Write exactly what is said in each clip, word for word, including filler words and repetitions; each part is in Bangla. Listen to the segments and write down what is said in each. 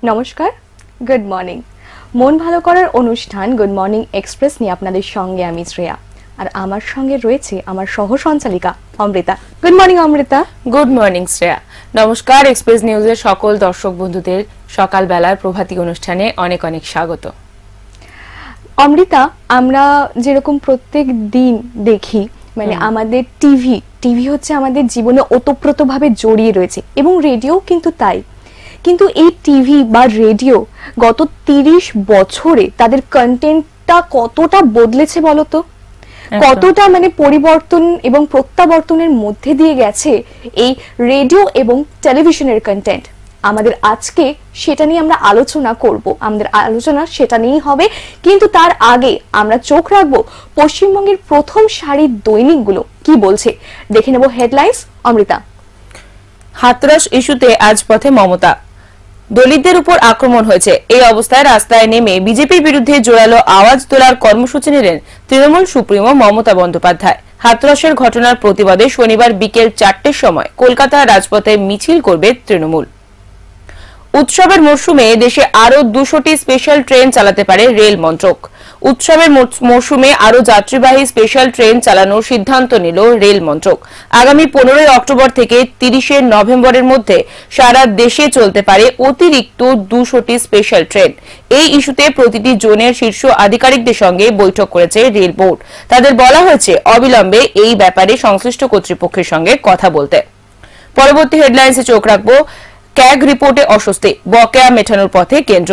নমস্কার, গুড মর্নিং। মন ভালো করার অনুষ্ঠান গুড মর্নিং এক্সপ্রেস নিয়ে আপনাদের সঙ্গে আমি শ্রেয়া, আর আমার সঙ্গে রয়েছে আমার সহ সঞ্চালিকা Amrita. Good morning Amrita. Good morning Shreya. নমস্কার, এক্সপ্রেস নিউজের সকল দর্শক বন্ধুদের সকালবেলার প্রভাতী অনুষ্ঠানে অনেক অনেক স্বাগত। অমৃতা, আমরা যেরকম প্রত্যেক দিন দেখি, মানে আমাদের টিভি টিভি হচ্ছে আমাদের জীবনে ওতপ্রোতভাবে জড়িয়ে রয়েছে, এবং রেডিও কিন্তু তাই। কিন্তু এই টিভি বা রেডিও গত তিরিশ বছরে তাদের কন্টেন্টটা কতটা বদলেছে বলতো, কতটা মানে পরিবর্তন এবং প্রত্যাবর্তনের মধ্যে দিয়ে গেছে এই রেডিও এবং টেলিভিশনের কন্টেন্ট। আমাদের আজকে সেটা নিয়ে আমরা আলোচনা করব, আমাদের আলোচনা সেটা নিয়েই হবে। কিন্তু তার আগে আমরা চোখ রাখবো পশ্চিমবঙ্গের প্রথম সারির দৈনিকগুলো কি বলছে, দেখে নেব হেডলাইন্স। অমৃতা। হাতরাস ইস্যুতে আজ পথে মমতা, দলিতদের উপর আক্রমণ হয়েছে, এই অবস্থায় রাস্তায় নেমে বিজেপির বিরুদ্ধে জোরালো আওয়াজ তোলার কর্মসূচি নিলেন তৃণমূল সুপ্রিমো মমতা বন্দ্যোপাধ্যায়। হাতরাসের ঘটনার প্রতিবাদে শনিবার বিকেল চারটের সময় কলকাতার রাজপথে মিছিল করবে তৃণমূল। উৎসবের মরশুমে দেশে আরো দুশোটি স্পেশাল ট্রেন চালাতে পারে রেল মন্ত্রক। উৎসবের মরশুমে আরো যাত্রীবাহী স্পেশাল ট্রেন চালানোর সিদ্ধান্ত নিল রেল মন্ত্রক। আগামী পনেরোই অক্টোবর থেকে তিরিশে নভেম্বরের মধ্যে সারা দেশে চলতে পারে অতিরিক্ত দুশোটি স্পেশাল ট্রেন। এই ইস্যুতে প্রতিটি জোনের শীর্ষ আধিকারিকদের সঙ্গে বৈঠক করেছে রেল বোর্ড। তাদের বলা হয়েছে অবিলম্বে এই ব্যাপারে সংশ্লিষ্ট কর্তৃপক্ষের সঙ্গে কথা বলতে। পরবর্তী হেডলাইন্সে চোখ রাখবো ক্যাগ রিপোর্টে অস্বস্তি, বকেয়া মেটানোর পথে কেন্দ্র।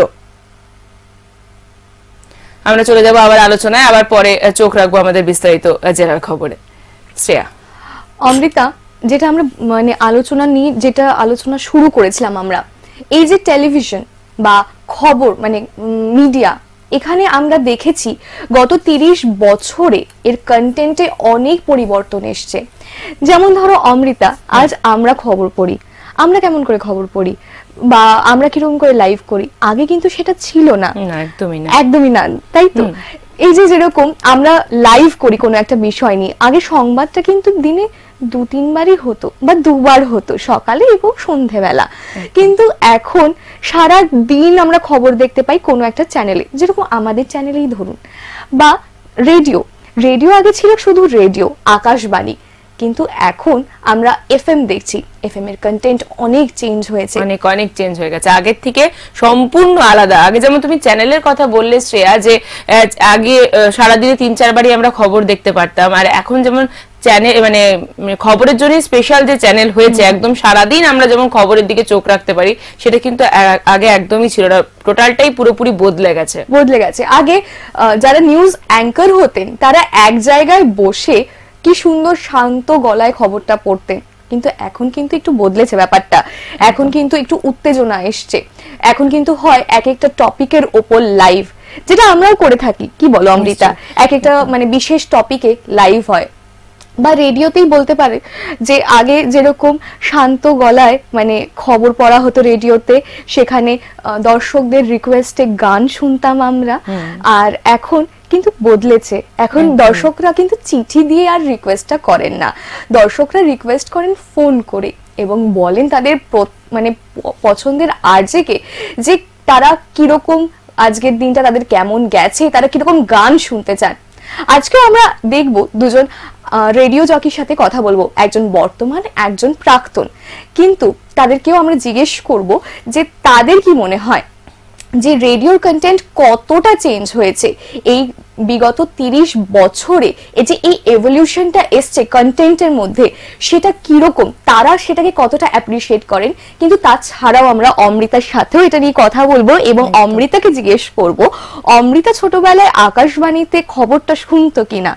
আমরা চলে যাব আবার আলোচনায়, আবার পরে চোখ রাখবো আমাদের বিস্তারিত জেলার খবরে। শ্রেয়া। অমৃতা, যেটা আমরা মানে আলোচনা নিয়ে যেটা আলোচনা শুরু করেছিলাম, আমরা এই যে টেলিভিশন বা খবর মানে মিডিয়া, এখানে আমরা দেখেছি গত তিরিশ বছরে এর কন্টেন্টে অনেক পরিবর্তন এসছে। যেমন ধরো অমৃতা, আজ আমরা খবর পড়ি, আমরা কেমন করে খবর পড়ি বা আমরা কিরকম করে লাইভ করি, আগে কিন্তু সেটা ছিল না, একদমই না একদমই না, তাই তো? এই যে যেরকম আমরা লাইভ করি কোনো একটা বিষয় নিয়ে, আগে সংবাদটা কিন্তু দিনে দু তিনবারই হতো বা দুবার হতো, সকালে এবং সন্ধেবেলা। কিন্তু এখন সারা দিন আমরা খবর দেখতে পাই কোনো একটা চ্যানেলে, যেরকম আমাদের চ্যানেলেই ধরুন, বা রেডিও রেডিও আগে ছিল শুধু রেডিও, আকাশবাণী, কিন্তু এখন আমরা এফএম দেখছি। এফএম এর কন্টেন্ট অনেক চেঞ্জ হয়েছে, অনেক অনেক চেঞ্জ হয়ে গেছে, আগের থেকে সম্পূর্ণ আলাদা। আগে যেমন তুমি চ্যানেলের কথা বললে শ্রেয়া, যে আগে সারাদিনে তিন চারবারই আমরা খবর দেখতে পারতাম, আর এখন যেমন চ্যানেল মানে খবরের জন্য স্পেশাল যে চ্যানেল হয়েছে, একদম সারাদিন আমরা যেমন খবরের দিকে চোখ রাখতে পারি, সেটা কিন্তু আগে একদমই ছিল না। টোটালটাই পুরোপুরি বদলে গেছে বদলে গেছে আগে যারা নিউজ অ্যাঙ্কার হতেন তারা এক জায়গায় বসে কি সুন্দর শান্ত গলায় খবরটা পড়তেন, কিন্তু এখন কিন্তু একটু বদলেছে ব্যাপারটা। এখন কিন্তু একটু উত্তেজনা এসছে, এখন কিন্তু হয় এক একটা টপিকের ওপর লাইভ, যেটা আমরাও করে থাকি, কি বলো অমৃতা? এক একটা মানে বিশেষ টপিকে লাইভ হয়। বা রেডিওতেই বলতে পারে যে আগে যেরকম শান্ত গলায় মানে খবর পড়া হতো রেডিওতে, সেখানে দর্শকদের রিকোয়েস্টে গান শুনতাম আমরা, আর এখন কিন্তু বদলেছে। এখন দর্শকরা কিন্তু চিঠি দিয়ে আর রিকোয়েস্টটা করেন না, দর্শকরা রিকোয়েস্ট করেন ফোন করে এবং বলেন তাদের মানে পছন্দের আরজেকে যে তারা কিরকম আজকের দিনটা তাদের কেমন গেছে, তারা কিরকম গান শুনতে চান। আজকে আমরা দেখব দুজন রেডিও জকির সাথে কথা বলবো, একজন বর্তমান, একজন প্রাক্তন, কিন্তু তাদেরকেও আমরা জিজ্ঞেস করব যে তাদের কি মনে হয় যে রেডিওর কন্টেন্ট কতটা চেঞ্জ হয়েছে এই বিগত তিরিশ বছরে, এই যে এই এভলিউশনটা এসছে কন্টেন্টের মধ্যে, সেটা কিরকম, তারা সেটাকে কতটা অ্যাপ্রিসিয়েট করেন। কিন্তু তাছাড়াও আমরা অমৃতার সাথেও এটা নিয়ে কথা বলবো এবং অমৃতাকে জিজ্ঞেস করব অমৃতা ছোটবেলায় আকাশবাণীতে খবরটা শুনতো কিনা।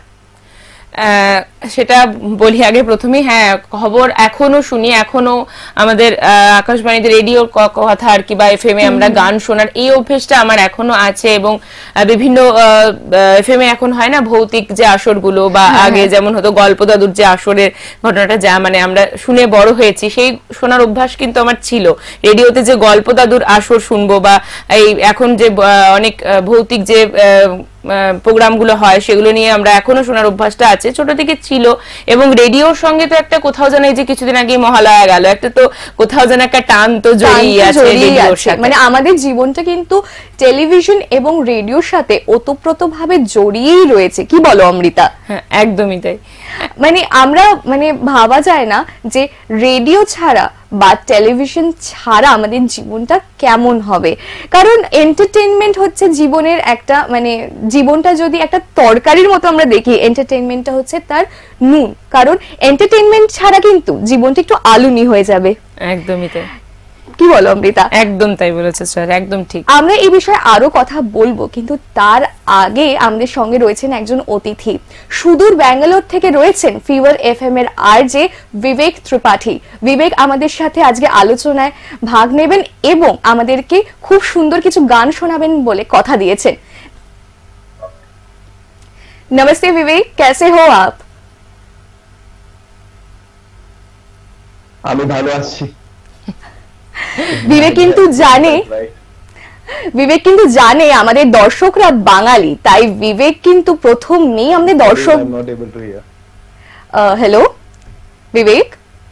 সেটা বলি আগে প্রথমেই, হ্যাঁ খবর এখনো শুনি, এখনো আমাদের আকাশবাণীতে রেডিওর কথা আর কি বা এফএম এ আমরা গান শোনার এই অভ্যেসটা আমার এখনো আছে। এবং বিভিন্ন এফএম এ এখন হয় না ভৌতিক যে আসরগুলো, বা আগে যেমন হতো গল্প দাদুর যে আসরের ঘটনাটা, যা মানে আমরা শুনে বড় হয়েছি, সেই শোনার অভ্যাস কিন্তু আমার ছিল। রেডিওতে যে গল্প দাদুর আসর শুনবো, বা এই এখন যে অনেক ভৌতিক যে প্রোগ্রামগুলো হয় সেগুলো নিয়ে আমরা এখনো শোনার অভ্যাসটা আছে, ছোট থেকে ছিল। এবং রেডিওর সঙ্গে তো একটা কোথাও যেন এই যে কিছুদিন আগে মহালয়া গেল, একটা তো কোথাও যেন একটা টান তো জড়িয়ে আছে রেডিওর সাথে। মানে আমাদের জীবনটা কিন্তু টেলিভিশন এবং রেডিওর সাথে ওতপ্রোতভাবে জড়িয়েই রয়েছে, কি বলো অমৃতা? হ্যাঁ, একদমই তাই। মানে আমরা মানে ভাবা যায় না যে রেডিও ছাড়া বা টেলিভিশন ছাড়া আমাদের জীবনটা কেমন হবে। কারণ এন্টারটেইনমেন্ট হচ্ছে জীবনের একটা মানে জীবনটা যদি একটা তরকারির মতো আমরা দেখি, এন্টারটেইনমেন্টটা হচ্ছে তার নুন। কারণ এন্টারটেইনমেন্ট ছাড়া কিন্তু জীবনটা একটু আলুনি হয়ে যাবে। একদমই তাই, কি বলো অমৃতা? একদম তাই বলেছে স্যার, একদম ঠিক। আমরা এই বিষয়ে আরো কথা বলবো, কিন্তু তার আগে আমাদের সঙ্গে রয়েছেন একজন অতিথি, সুদূর ব্যাঙ্গালোর থেকে রয়েছেন ফিভার এফএম এর আরজে বিবেক ত্রিপাঠী। বিবেক আমাদের সাথে আজকে আলোচনায় ভাগ নেবেন এবং আমাদেরকে খুব সুন্দর কিছু গান শোনাবেন বলে কথা দিয়েছেন। नमस्ते विवेक, कैसे हो आप? আমি ভালো আছি। বিবেক কিন্তু জানে বিবেক কিন্তু জানে আমাদের দর্শকরা বাঙালি, তাই বিবেক কিন্তু প্রথম নেই আমাদের দর্শক। हेलो विवेक,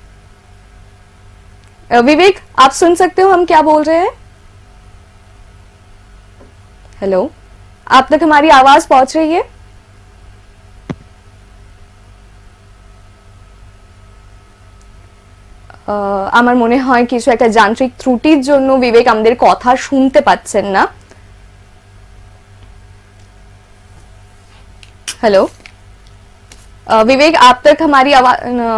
विवेक आप सुन सकते हो हम क्या बोल रहे हैं? हेलो, आप तक हमारी आवाज पहुंच रही है? আমার মনে হয় কিছু একটা যান্ত্রিক ত্রুটির জন্য বিবেক আমাদের কথা শুনতে পাচ্ছেন না। हेलो विवेक, आप तक हमारी आवाज,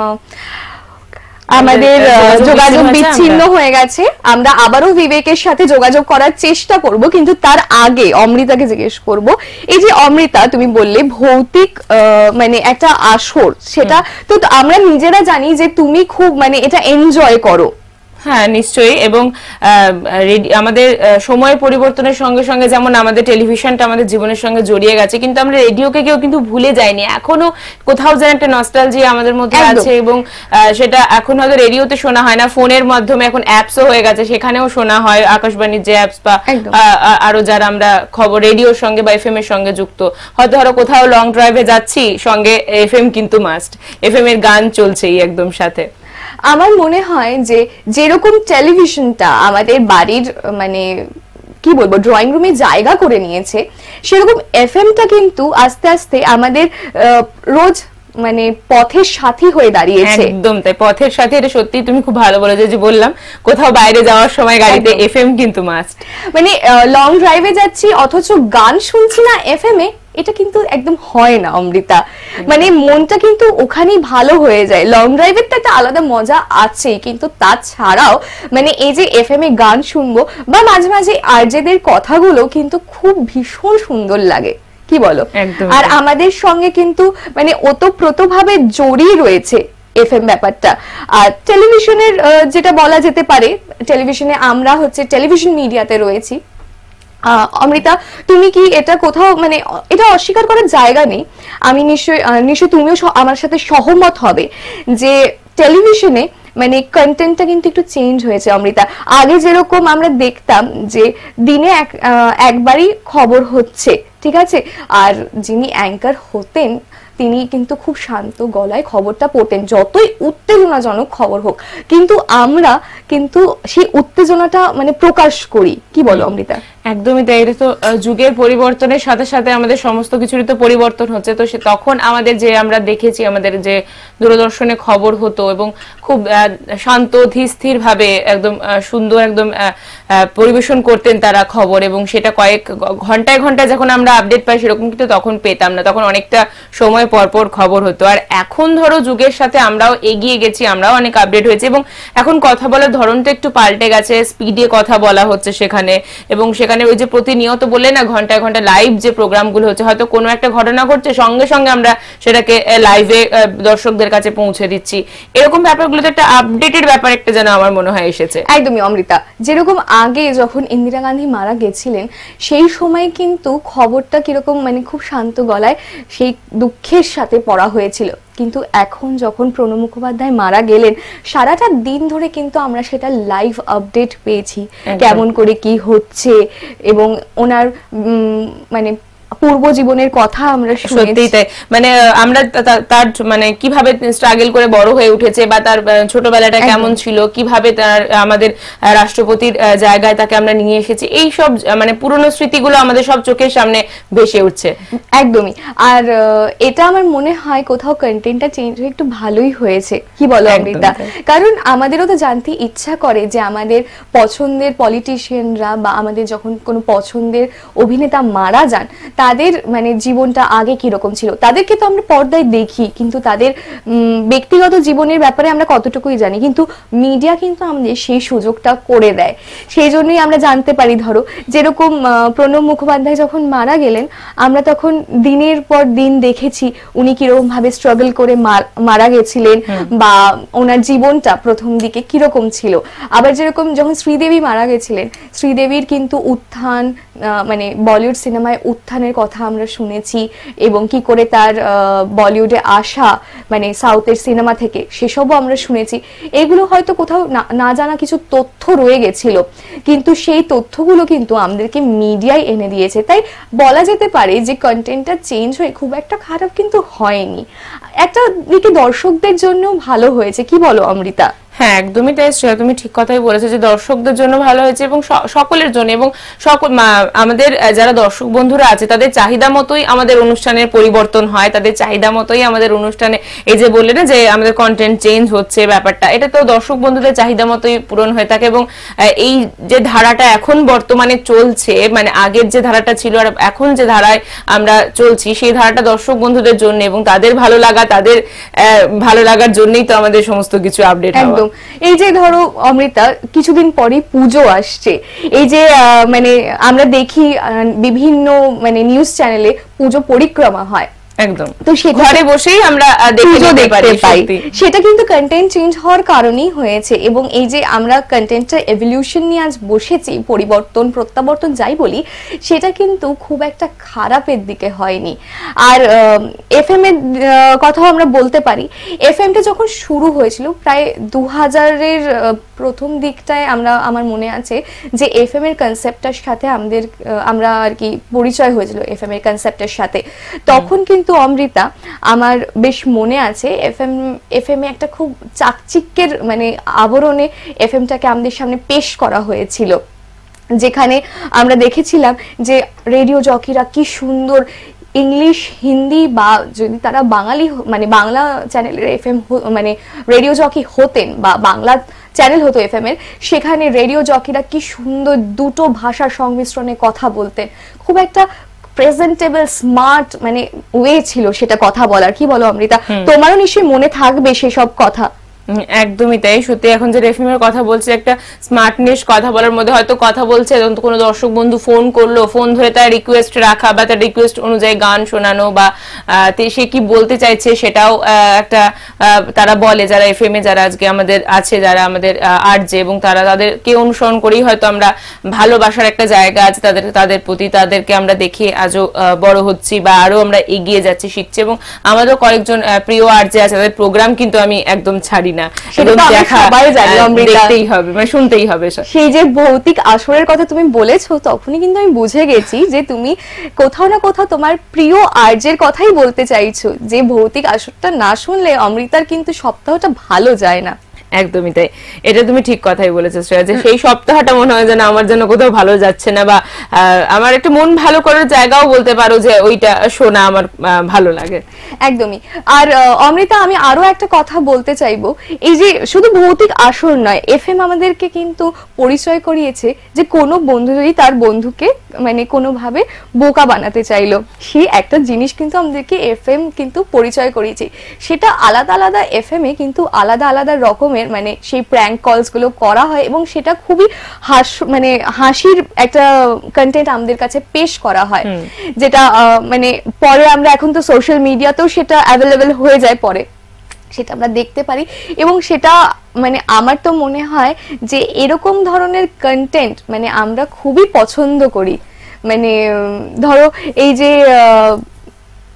আমাদের যোগাযোগ বিচ্ছিন্ন হয়ে গেছে। আমরা আবারও বিবেকের সাথে যোগাযোগ করার চেষ্টা করব, কিন্তু তার আগে অমৃতাকে জিজ্ঞেস করব, এই যে অমৃতা তুমি বললে ভৌতিক মানে একটা আসর, সেটা তো আমরা নিজেরা জানি যে তুমি খুব মানে এটা এনজয় করো। হ্যাঁ, নিশ্চয়ই। এবং আমাদের সময়ের পরিবর্তনের সঙ্গে সঙ্গে যেমন আমাদের টেলিভিশনটা আমাদের জীবনের সঙ্গে জড়িয়ে গেছে, কিন্তু আমরা রেডিওকে কেউ কিন্তু ভুলে যাইনি। এখনো কোথাও যেন একটা নস্টালজিয়া আমাদের মধ্যে আছে, এবং সেটা এখন হয়তো রেডিওতে শোনা হয় না, ফোনের মাধ্যমে এখন অ্যাপসও হয়ে গেছে, সেখানেও শোনা হয়। আকাশবাণীর যে অ্যাপস বা আরো যারা আমরা খবর রেডিওর সঙ্গে বা এফএম এর সঙ্গে যুক্ত, হয়তো ধরো কোথাও লং ড্রাইভে যাচ্ছি, সঙ্গে এফএম কিন্তু মাস্ট, এফএম এর গান চলছেই একদম সাথে। আমার মনে হয় যে যেরকম টেলিভিশনটা আমাদের বাড়ির মানে কি বলবো ড্রয়িং রুমে জায়গা করে নিয়েছে, সেরকম এফএমটা কিন্তু আস্তে আস্তে আমাদের রোজ মানে পথের সাথী হয়ে দাঁড়িয়েছে। একদম তাই, পথের সাথী। এটা সত্যি তুমি খুব ভালো বলেছো, যে বললাম কোথাও বাইরে যাওয়ার সময় গাড়িতে এফএম কিন্তু মাস্ট। মানে লং ড্রাইভে যাচ্ছি অথচ গান শুনছি না এফএম এ, এটা কিন্তু একদম হয় না অমৃতা। মানে মনটা কিন্তু ওখানেই ভালো হয়ে যায়। লং ড্রাইভের তো একটা আলাদা মজা আছে, কিন্তু তাছাড়াও মানে এই যে এফএম এ গান শুনবো বা মাঝে মাঝে আরজেদের কথাগুলো কিন্তু খুব ভীষণ সুন্দর লাগে, কি বলো? আর আমাদের সঙ্গে কিন্তু মানে ওতপ্রোতভাবে জড়িয়ে রয়েছে এফএম ব্যাপারটা। আর টেলিভিশনের যেটা বলা যেতে পারে, টেলিভিশনে আমরা হচ্ছে টেলিভিশন মিডিয়াতে রয়েছি। অমৃতা, তুমি কি এটা কোথাও মানে এটা অস্বীকার করার জায়গা নেই, আমি নিশ্চয়ই নিশ্চয়ই তুমিও আমার সাথে সহমত হবে যে টেলিভিশনে মানে কন্টেন্টটা কিন্তু একটু চেঞ্জ হয়েছে অমৃতা। আগে যেরকম আমরা দেখতাম যে দিনে এক একবারই খবর হচ্ছে, ঠিক আছে, আর যিনি অ্যাঙ্কার হতেন তিনি কিন্তু খুব শান্ত গলায় খবরটা পড়তেন, যতই উত্তেজনাজনক খবর হোক, কিন্তু আমরা কিন্তু সেই উত্তেজনাটা মানে প্রকাশ করি, কি বলো অমৃতা? একদমই তাই। এটা তো যুগের পরিবর্তনের সাথে সাথে আমাদের সমস্ত কিছুরই তো পরিবর্তন হচ্ছে। তো সে তখন আমাদের যে আমরা দেখেছি আমাদের যে দূরদর্শনে খবর হতো এবং খুব শান্ত ধীর ভাবে একদম সুন্দর একদম পরিবেশন করতেন তারা খবর, এবং সেটা কয়েক ঘন্টায় ঘন্টায় যখন আমরা আপডেট পাই সেরকম কিন্তু তখন পেতাম না, তখন অনেকটা সময় পর পর খবর হতো। আর এখন ধরো যুগের সাথে আমরাও এগিয়ে গেছি, আমরাও অনেক আপডেট হয়েছি, এবং এখন কথা বলার ধরনটা একটু পাল্টে গেছে, স্পিডে কথা বলা হচ্ছে সেখানে, এবং সেখানে ওই যে প্রতিনিয়ত বললে না ঘন্টায় ঘন্টা লাইভ যে প্রোগ্রামগুলো হচ্ছে, হয়তো কোনো একটা ঘটনা ঘটছে সঙ্গে সঙ্গে আমরা সেটাকে লাইভে দর্শকদের কাছে পৌঁছে দিচ্ছি, এরকম ব্যাপারগুলোতে একটা আপডেটেড ব্যাপার একটা যেন আমার মনে হয় এসেছে। একদমই অমৃতা, যেরকম আগে যখন ইন্দিরা গান্ধী মারা গেছিলেন সেই সময় কিন্তু খবরটা কিরকম মানে খুব শান্ত গলায় সেই দুঃখের সাথে পড়া হয়েছিল, কিন্তু এখন যখন প্রণব মুখোপাধ্যায় মারা গেলেন সারাটা দিন ধরে কিন্তু আমরা সেটা লাইভ আপডেট পেয়েছি, কেমন করে কি হচ্ছে, এবং ওনার মানে পূর্ব জীবনের কথা আমরা শুনেছি। সত্যিই তাই, মানে আমরা তার মানে কিভাবে স্ট্রাগল করে বড় হয়ে উঠেছে বা তার ছোটবেলাটা কেমন ছিল, কিভাবে তার আমাদের রাষ্ট্রপতির জায়গায় তাকে আমরা নিয়ে এসেছি, এই সব মানে পুরনো স্মৃতিগুলো আমাদের সব চোখের সামনে ভেসে উঠছে। একদমই। আর এটা আমার মনে হয় কোথাও কন্টেন্টটা চেঞ্জ হয়ে একটু ভালোই হয়েছে, কি বলো অমৃতা? কারণ আমাদেরও তো জানতে ইচ্ছা করে যে আমাদের পছন্দের পলিটিশিয়ানরা বা আমাদের যখন কোনো পছন্দের অভিনেতা মারা যান তাদের মানে জীবনটা আগে কিরকম ছিল। তাদেরকে তো আমরা পর্দায় দেখি, কিন্তু তাদের ব্যক্তিগত জীবনের ব্যাপারে আমরা কতটুকুই জানি, কিন্তু মিডিয়া কিন্তু আমাদের সেই সুযোগটা করে দেয়। সেই জন্যই আমরা জানতে পারি, ধরো যেরকম প্রণব মুখোপাধ্যায় যখন মারা গেলেন আমরা তখন দিনের পর দিন দেখেছি উনি কিরকম ভাবে স্ট্রাগল করে মারা গেছিলেন বা ওনার জীবনটা প্রথম দিকে কিরকম ছিল। আবার যেরকম যখন শ্রীদেবী মারা গেছিলেন, শ্রীদেবীর কিন্তু উত্থান মানে বলিউড সিনেমায় উত্থানের কথা আমরা শুনেছি এবং কি করে তার বলিউডে আসা মানে সাউথের সিনেমা থেকে সেসবও আমরা শুনেছি। এগুলো হয়তো কোথাও না জানা কিছু তথ্য রয়ে গেছিল, কিন্তু সেই তথ্যগুলো কিন্তু আমাদেরকে মিডিয়ায় এনে দিয়েছে। তাই বলা যেতে পারে যে কন্টেন্টটা চেঞ্জ হয়ে খুব একটা খারাপ কিন্তু হয়নি, একটা দিকে দর্শকদের জন্য ভালো হয়েছে, কি বলো অমৃতা? হ্যাঁ, একদমই তাই শ্রেয়া, তুমি ঠিক কথাই বলেছো যে দর্শকদের জন্য ভালো হয়েছে এবং সকলের জন্য, এবং সকল আমাদের যারা দর্শক বন্ধুরা আছে তাদের চাহিদা মতোই আমাদের অনুষ্ঠানের পরিবর্তন হয়, তাদের চাহিদা মতোই আমাদের অনুষ্ঠানে এই যে বললে না যে আমাদের কন্টেন্ট চেঞ্জ হচ্ছে ব্যাপারটা, এটা তো দর্শক বন্ধুদের চাহিদা মতোই পূরণ হয়ে থাকে। এবং এই যে ধারাটা এখন বর্তমানে চলছে, মানে আগের যে ধারাটা ছিল আর এখন যে ধারায় আমরা চলছি, সেই ধারাটা দর্শক বন্ধুদের জন্য এবং তাদের ভালো লাগা, তাদের ভালো লাগার জন্যই তো আমাদের সমস্ত কিছু আপডেট হওয়া। এই যে ধরো অমৃতা কিছুদিন পরে পুজো আসছে, এই যে মানে আমরা দেখি বিভিন্ন মানে নিউজ চ্যানেলে পুজো পরিক্রমা হয়, একদম তো ঘরে বসেই আমরা দেখতে পাই, সেটা কিন্তু কন্টেন্ট চেঞ্জ হওয়ার কারণেই হয়েছে। এবং এই যে আমরা কন্টেন্টটা এভলিউশন নিয়ে আজ বসেছি, পরিবর্তন প্রত্যাবর্তন যাই বলি, সেটা কিন্তু খুব একটা খারাপের দিকে হয়নি। আর এফএম এর কথাও আমরা বলতে পারি, এফএমটা যখন শুরু হয়েছিল প্রায় দু হাজারের প্রথম দিকটায় আমরা আমার মনে আছে যে এফএম এর কনসেপ্টটার সাথে আমাদের আমরা আর কি পরিচয় হয়েছিল এফএম এর কনসেপ্টের সাথে। তখন কিন্তু অমৃতা আমার বেশ মনে আছে এফএম এফএম এ একটা খুব চাকচিক্যের মানে আবরণে এফএমটাকে আমাদের সামনে পেশ করা হয়েছিল, যেখানে আমরা দেখেছিলাম যে রেডিও জকিরা কি সুন্দর ইংলিশ হিন্দি বা যদি তারা বাঙালি মানে বাংলা চ্যানেলের এফএম মানে রেডিও জকি হতেন বা বাংলা চ্যানেল হতো এফএম এর, সেখানে রেডিও জকিরা কি সুন্দর দুটো ভাষার সংমিশ্রণে কথা বলতেন, খুব একটা প্রেজেন্টেবল স্মার্ট মানে ওয়ে ছিল সেটা কথা বলার, কি বলো অমৃতা? তোমারও নিশ্চয়ই মনে থাকবে সেসব কথা। একদমই তাই, সত্যি এখন যে এফএম এর কথা বলছে, একটা স্মার্টনেস কথা বলার মধ্যে, হয়তো কথা বলছে কোনো দর্শক বন্ধু ফোন করলো, ফোন ধরে তার রিকোয়েস্ট রাখা বা তার রিকোয়েস্ট অনুযায়ী গান শোনানো বা সে কি বলতে চাইছে সেটাও একটা তারা বলে, যারা এফএম এ যারা আজকে আমাদের আছে, যারা আমাদের আরজে, এবং তারা তাদেরকে অনুসরণ করেই হয়তো আমরা ভালোবাসার একটা জায়গা আছে তাদের তাদের প্রতি, তাদেরকে আমরা দেখে আজও বড় হচ্ছি বা আরো আমরা এগিয়ে যাচ্ছি, শিখছি। এবং আমাদের কয়েকজন প্রিয় আরজে আছে, তাদের প্রোগ্রাম কিন্তু আমি একদম ছাড়ি না, দেখতেই হবে মানে শুনতেই হবে। সেই যে ভৌতিক আসরের কথা তুমি বলেছো, তখনই কিন্তু আমি বুঝে গেছি যে তুমি কোথাও না কোথাও তোমার প্রিয় আরজের কথাই বলতে চাইছো, যে ভৌতিক আসরটা না শুনলে অমৃতার কিন্তু সপ্তাহটা ভালো যায় না। একদমই তাই, এটা তুমি ঠিক কথাই বলেছো শ্রেয়া, যে সেই সপ্তাহটা মনে হয় যেন আমার জন্য কোথাও ভালো যাচ্ছে না, বা আমার একটা মন ভালো করার জায়গাও বলতে পারো যে ওইটা শোনা আমার ভালো লাগে। একদমই। আর অমৃতা আমি আরো একটা কথা বলতে চাইবো, এই যে শুধু ভৌতিক আসর নয়, এফএম আমাদেরকে কিন্তু পরিচয় করিয়েছে যে কোনো বন্ধু যদি তার বন্ধুকে মানে কোনোভাবে বোকা বানাতে চাইলো, সেই একটা জিনিস কিন্তু আমাদেরকে এফএম কিন্তু পরিচয় করিয়েছে। সেটা আলাদা আলাদা এফএম এ কিন্তু আলাদা আলাদা রকমের মানে সেই প্র্যাঙ্ক কলস গুলো করা হয় এবং সেটা খুবই হাস মানে হাসির একটা কন্টেন্ট আমাদের কাছে পেশ করা হয়, যেটা মানে পরে আমরা এখন তো সোশ্যাল মিডিয়াতেও সেটা অ্যাভেলেবেল হয়ে যায়, পরে সেটা আমরা দেখতে পারি। এবং সেটা মানে আমার তো মনে হয় যে এরকম ধরনের কন্টেন্ট মানে আমরা খুবই পছন্দ করি। মানে ধরো এই যে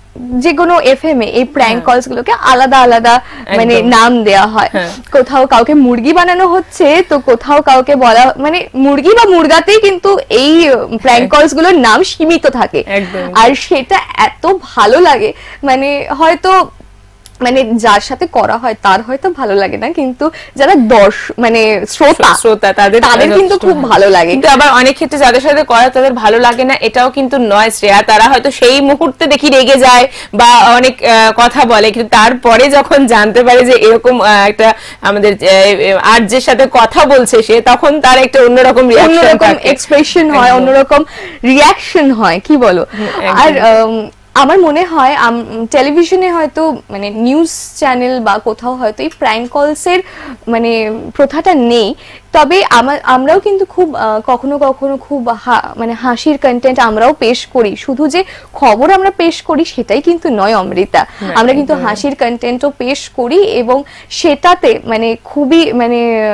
যে কোনো এফএম এ এই প্র্যাঙ্ক কলস গুলোকে আলাদা আলাদা মানে নাম দেয়া হয়। কোথাও কাউকে মুরগি বানানো হচ্ছে, তো কোথাও কাউকে বলা মানে মুরগি বা মুরগাতেই কিন্তু এই প্র্যাঙ্ক কলস গুলোর নাম সীমিত থাকে। আর সেটা এত ভালো লাগে, মানে হয়তো মানে যার সাথে করা হয় তার হয়তো ভালো লাগে না, কিন্তু যারা দর্শক মানে শ্রোতা শ্রোতা তাদের তাদের কিন্তু খুব ভালো লাগে। কিন্তু আবার অনেক ক্ষেত্রে যাদের সাথে করা তাদের ভালো লাগে না, এটাও কিন্তু নয় শ্রেয়া। তারা হয়তো সেই মুহূর্তে দেখি রেগে যায় বা অনেক কথা বলে, কিন্তু তারপরে যখন জানতে পারে যে এরকম একটা আমাদের আর্যের সাথে কথা বলছে সে, তখন তার একটা অন্যরকম অন্যরকম এক্সপ্রেশন হয়, অন্যরকম রিয়াকশন হয়, কি বলো? আর আমার মনে হয় টেলিভিশনে হয়তো মানে নিউজ চ্যানেল বা কোথাও হয়তো এই প্র্যাঙ্ক কলসের মানে প্রথাটা নেই, তবে আমরাও কিন্তু খুব কখনো কখনো খুব মানে হাসির কন্টেন্ট আমরাও পেশ করি। শুধু যে খবর আমরা পেশ করি সেটাই কিন্তু নয় অমৃতা, আমরা কিন্তু হাসির কন্টেন্টও পেশ করি এবং সেটাতে মানে খুবই মানে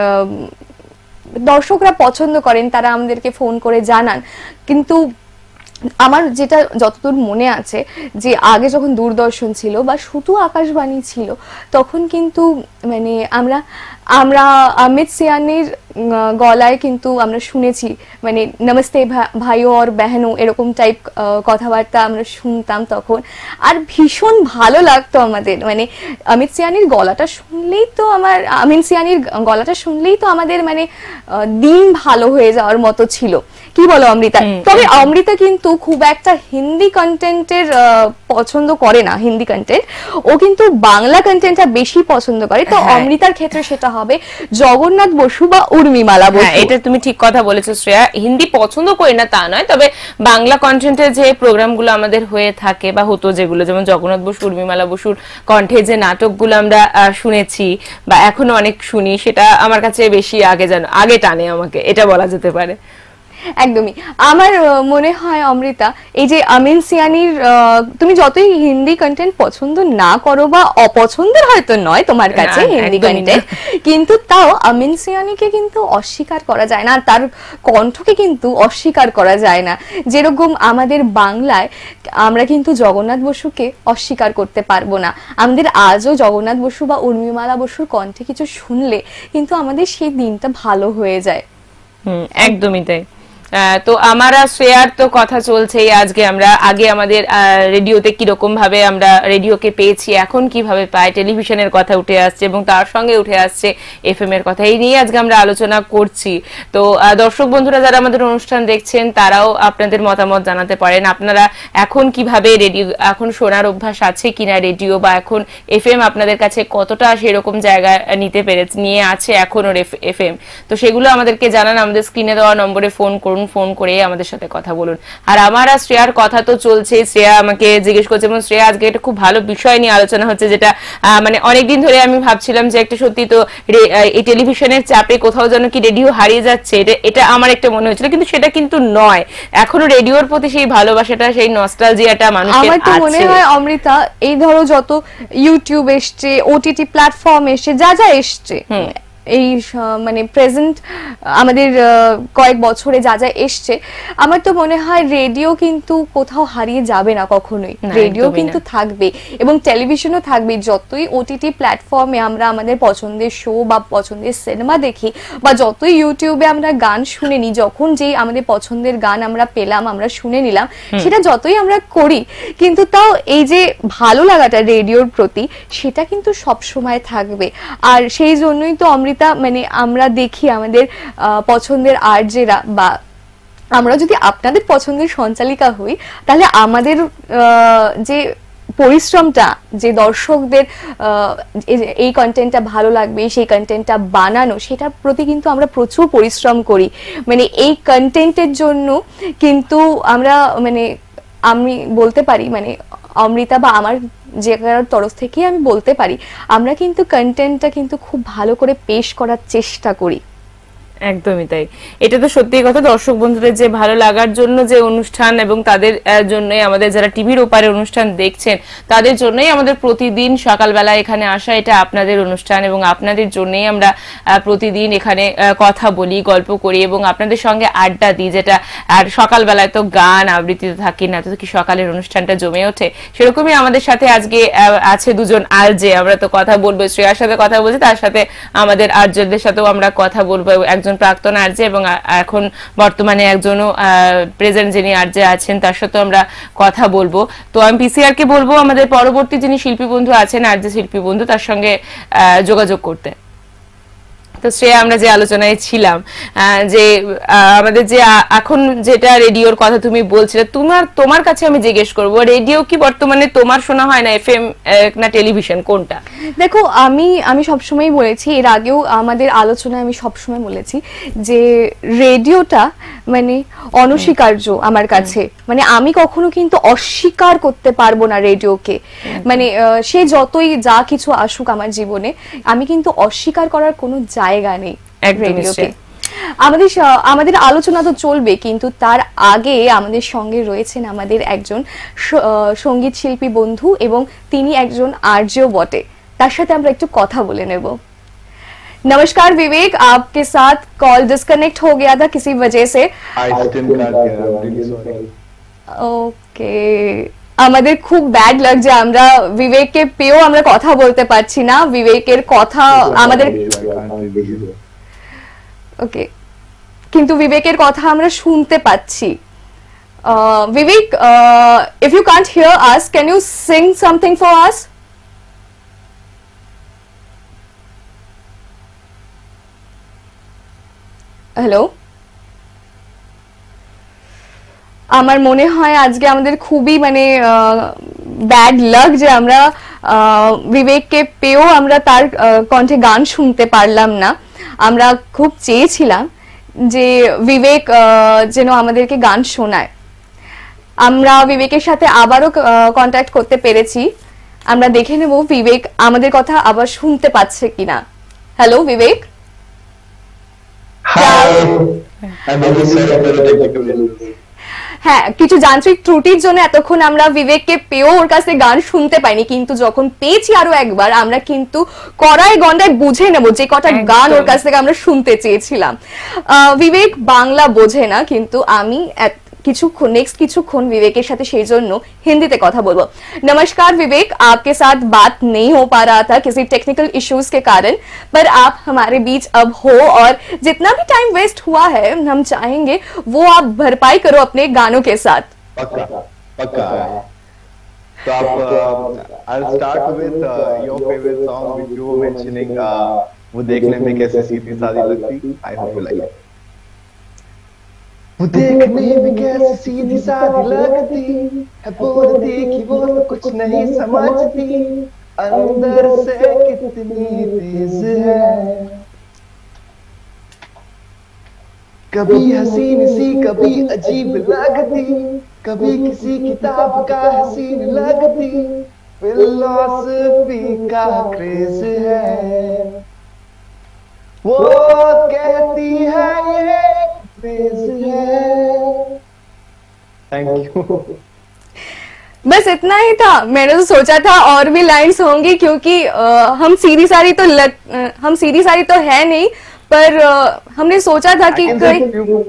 দর্শকরা পছন্দ করেন, তারা আমাদেরকে ফোন করে জানান। কিন্তু আমার যেটা যতদূর মনে আছে যে আগে যখন দূরদর্শন ছিল বা শুধু আকাশবাণী ছিল, তখন কিন্তু মানে আমরা আমরা অমিত সিয়ানির গলায় কিন্তু আমরা শুনেছি মানে নমস্তে ভাইও আর বেহনো এরকম টাইপ কথাবার্তা আমরা শুনতাম তখন, আর ভীষণ ভালো লাগতো আমাদের। মানে অমিত সিয়ানির গলাটা শুনলেই তো আমার অমিত সিয়ানির গলাটা শুনলেই তো আমাদের মানে দিন ভালো হয়ে যাওয়ার মতো ছিল, কি বলো অমৃতা? তবে অমৃতা কিন্তু খুব একটা হিন্দি কন্টেন্টের পছন্দ করে না, হিন্দি কন্টেন্ট ও কিন্তু বাংলা কন্টেন্টটা বেশি পছন্দ করে। তো অমৃতার ক্ষেত্রে সেটা হবে জগন্নাথ বসু বা উর্মিমালা বসু। এটা তুমি ঠিক কথা বলেছো শ্রেয়া, হিন্দি পছন্দ করি না তা নয়, তবে বাংলা কন্টেন্টের যে প্রোগ্রামগুলো আমাদের হয়ে থাকে বা হতো যেগুলো, যেমন জগন্নাথ বসু উর্মিমালা বসুর কণ্ঠে যে নাটকগুলো আমরা শুনেছি বা এখনো অনেক শুনি, সেটা আমার কাছে বেশি আগে জানো আগে টানে আমাকে, এটা বলা যেতে পারে। একদমই আমার মনে হয় অমৃতা, এই যে আমিন সিয়ানির তুমি যতই হিন্দি কন্টেন্ট পছন্দ না করো বা অপছন্দের হয়তো নয় তোমার কাছে হিন্দি কন্টেন্ট, কিন্তু তাও আমিন সিয়ানিকে কিন্তু অস্বীকার করা যায় না, তার কণ্ঠকে কিন্তু অস্বীকার করা যায় না। যেরকম আমাদের বাংলায় আমরা কিন্তু জগন্নাথ বসুকে অস্বীকার করতে পারবো না, আমাদের আজও জগন্নাথ বসু বা উর্মিমালা বসুর কণ্ঠে কিছু শুনলে কিন্তু আমাদের সেই দিনটা ভালো হয়ে যায়। হুম, একদমই তাই। তো আমার শ্রেয়ার তো কথা চলছেই, আজকে আমরা আগে আমাদের রেডিওতে কিরকম ভাবে আমরা রেডিওকে পেয়েছি, এখন কিভাবে পাই, টেলিভিশনের কথা উঠে আসছে এবং তার সঙ্গে উঠে আসছে এফএম এর কথা, এই নিয়ে আজকে আমরা আলোচনা করছি। তো দর্শক বন্ধুরা যারা আমাদের অনুষ্ঠান দেখছেন তারাও আপনাদের মতামত জানাতে পারেন, আপনারা এখন কিভাবে রেডিও এখন শোনার অভ্যাস আছে কিনা রেডিও, বা এখন এফএম আপনাদের কাছে কতটা সেরকম জায়গা নিতে পেরেছে নিয়ে আছে এখনো এফএম, তো সেগুলো আমাদেরকে জানান। আমাদের স্ক্রিনে দেওয়া নম্বরে ফোন করুন, ফোন করে আমাদের সাথে কথা বলুন। আর আমার আর শ্রেয়ার কথা তো চলছে, শ্রেয়া আমাকে জিজ্ঞেস করছে এবং শ্রেয়া আজকে একটা খুব ভালো বিষয় নিয়ে আলোচনা হচ্ছে, যেটা মানে অনেকদিন ধরে আমি ভাবছিলাম যে একটা সত্যি তো এই টেলিভিশনের চাপে কোথাও যেন কি রেডিও হারিয়ে যাচ্ছে, এটা আমার একটা মনে হচ্ছিল, কিন্তু সেটা কিন্তু নয়, এখনো রেডিওর প্রতি সেই ভালোবাসাটা সেই নস্টালজিয়াটা মানুষের আছে। আমার তো মনে হয় অমৃতা, এই ধরো যত ইউটিউব এসছে, ওটিটি প্ল্যাটফর্ম এসছে, যা যা এসছে এই মানে প্রেজেন্ট আমাদের কয়েক বছরে যা যা এসছে, আমার তো মনে হয় রেডিও কিন্তু কোথাও হারিয়ে যাবে না কখনোই, রেডিও কিন্তু থাকবে এবং টেলিভিশনও থাকবে। যতই ওটিটি প্ল্যাটফর্মে আমরা আমাদের পছন্দের শো বা পছন্দের সিনেমা দেখি, বা যতই ইউটিউবে আমরা গান শুনে নি, যখন যেই আমাদের পছন্দের গান আমরা পেলাম আমরা শুনে নিলাম, সেটা যতই আমরা করি, কিন্তু তাও এই যে ভালো লাগাটা রেডিওর প্রতি সেটা কিন্তু সব সময় থাকবে। আর সেই জন্যই তো অমৃতা মানে আমরা দেখি আমাদের পছন্দের আরজেরা বা আমরা যদি আপনাদের পছন্দের সঞ্চালিকা হই, তাহলে আমাদের যে পরিশ্রমটা, যে দর্শকদের এই কন্টেন্টটা ভালো লাগবে, সেই কন্টেন্টটা বানানো, সেটার প্রতি কিন্তু আমরা প্রচুর পরিশ্রম করি। মানে এই কন্টেন্টের জন্য কিন্তু আমরা মানে আমি বলতে পারি মানে অমৃতা বা আমার যে কারোর তরফ থেকে আমি বলতে পারি, আমরা কিন্তু কন্টেন্টটা কিন্তু খুব ভালো করে পেশ করার চেষ্টা করি। একদমই তাই। এটা তো সত্যি কথা, দর্শক বন্ধুদের যে ভালো লাগার জন্য যে অনুষ্ঠান এবং তাদের জন্যই আমাদের যারা টিভির ওপারে অনুষ্ঠান দেখছেন তাদের জন্যই আমাদের প্রতিদিন সকালবেলা এখানে আসা, এটা আপনাদের অনুষ্ঠান এবং আপনাদের জন্যই আমরা প্রতিদিন এখানে কথা বলি, গল্প করি এবং আপনাদের সঙ্গে আড্ডা দিই, যেটা আর সকালবেলায় তো গান আবৃত্তিতে থাকি না, তো কি সকালের অনুষ্ঠানটা জমে ওঠে। সেরকমই আমাদের সাথে আজকে আছে দুজন আরজে, আমরা তো কথা বলবো, শ্রেয়ার সাথে কথা বলছি, তার সাথে আমাদের আরজেদের সাথেও আমরা কথা বলবো। একজন প্রাক্তন আরজে এবং এখন বর্তমানে একজনও প্রেজেন্ট যিনি আরজে আছেন তার সাথে আমরা কথা বলবো। তো আমি পিসিআর কে বলবো আমাদের পরবর্তী যিনি শিল্পী বন্ধু আছেন, আরজে শিল্পী বন্ধু, তার সঙ্গে যোগাযোগ করতে। তো শ্রেয়া, আমরা যে আলোচনায় ছিলাম যে আমাদের যে এখন যেটা রেডিওর কথা তুমি বলছিলে, তোমার তোমার কাছে আমি জিজ্ঞেস করব, রেডিও কি বর্তমানে তোমার শোনা হয় না, এফএম না টেলিভিশন, কোনটা? দেখো, আমি আমি সবসময় বলেছি, এর আগেও আমাদের আলোচনায় আমি সবসময় বলেছি যে রেডিওটা মানে অনস্বীকার্য আমার কাছে, মানে আমি কখনো কিন্তু অস্বীকার করতে পারবো না রেডিওকে, মানে সে যতই যা কিছু আসুক আমার জীবনে, আমি কিন্তু অস্বীকার করার কোনো জায়গা নেই রেডিওকে। আমাদের আমাদের আলোচনা তো চলবে, কিন্তু তার আগে আমাদের সঙ্গে রয়েছেন আমাদের একজন সঙ্গীত শিল্পী বন্ধু এবং তিনি একজন আরজেও বটে, তার সাথে আমরা একটু কথা বলে নেব। नमस्कार विवेक, आपके साथ कॉल डिस्कनेक्ट हो गया था किसी वजह से। ওকে, আমাদের খুব ব্যাড লাগছে, আমরা বিবেককে পেয়েও আমরা কথা বলতে পারছি না, বিবেকের কথা আমাদের ওকে কিন্তু বিবেকের কথা আমরা শুনতে পাচ্ছি। Vivek, if you can't hear us, can you sing something for us? Hello, আমার মনে হয় আজকে আমাদের খুবই মানে ব্যাড লাক যে আমরা বিবেককে পেয়েও আমরা তার কণ্ঠে গান শুনতে পারলাম না। আমরা খুব চেয়েছিলাম যে বিবেক যেন আমাদেরকে গান শোনায়। আমরা বিবেকের সাথে আবারও কন্ট্যাক্ট করতে পেরেছি, আমরা দেখে নেব বিবেক আমাদের কথা আবার শুনতে পাচ্ছে কিনা। হ্যালো বিবেক। হ্যাঁ, কিছু যান্ত্রিক ত্রুটির জন্য এতক্ষণ আমরা বিবেককে পেয়েও ওর কাছে গান শুনতে পাইনি, কিন্তু যখন পেয়েছি আরো একবার আমরা কিন্তু কড়ায় গন্ডায় বুঝে নেব যে কটা গান ওর কাছ থেকে আমরা শুনতে চেয়েছিলাম। বিবেক বাংলা বোঝে না, কিন্তু আমি কিছুক্ষণ नेक्स्ट কিছুক্ষণ विवेक साथ সেই জন্য হিন্দিতে কথা বলবো। नमस्कार विवेक, आपके साथ बात नहीं हो पा रहा था किसी टेक्निकल इश्यूज के कारण, पर आप हमारे बीच अब हो और जितना भी टाइम वेस्ट हुआ है हम चाहेंगे वो आप भरपाई करो अपने गानों के साथ। पक्का पक्का। तो आप I'll start with uh, your favorite song which you were mentioning, uh, वो देखने में कैसे सीधी सादी लगती। I hope you like it। वो देखने में कैसे सीधी सादी लगती है, बोलती कि वो तो कुछ नहीं समझती, अंदर से कितनी तेज है, कभी हसीन सी कभी अजीब लगती, कभी किसी किताब का हसीन लगती, फिलॉसफी का क्रेज है, वो कहती है ये थैंक यू। बस इतना ही था, मैंने तो सोचा था और भी लाइन्स होंगी, क्योंकि आ, हम सीधी सारी तो लग, आ, हम सीधी सारी तो है नहीं, पर आ, हमने सोचा था कि कोई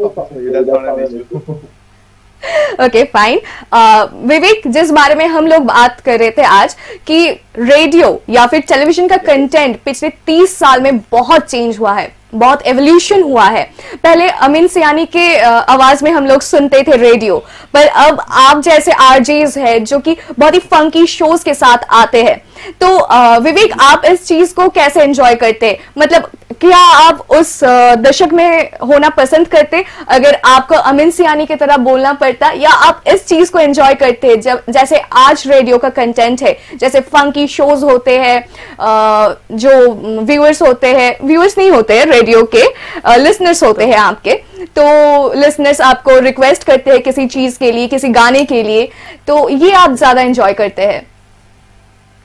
ओके फाइन। विवेक, जिस बारे में हम लोग बात कर रहे थे आज कि रेडियो या फिर टेलीविजन का कंटेंट पिछले तीस साल में बहुत चेंज हुआ है, बहुत एवोल्यूशन हुआ है। पहले अमीन सियानी के आवाज में हम लोग सुनते थे रेडियो, पर अब आप जैसे आरजेज है जो कि बहुत ही फंकी शोज के साथ आते हैं, तो विवेक आप इस चीज को कैसे एंजॉय करते, मतलब क्या आप उस दशक में होना पसंद करते अगर आपको अमीन सियानी की तरह बोलना पड़ता, या आप इस चीज को एंजॉय करते जब जैसे आज रेडियो का कंटेंट है, जैसे फंकी शोज होते हैं, जो व्यूअर्स होते हैं, व्यूअर्स नहीं होते हैं रेडियो के, लिसनर्स होते हैं आपके, तो लिसनर्स आपको रिक्वेस्ट करते हैं किसी चीज के लिए, किसी गाने के लिए, तो ये आप ज्यादा एंजॉय करते हैं?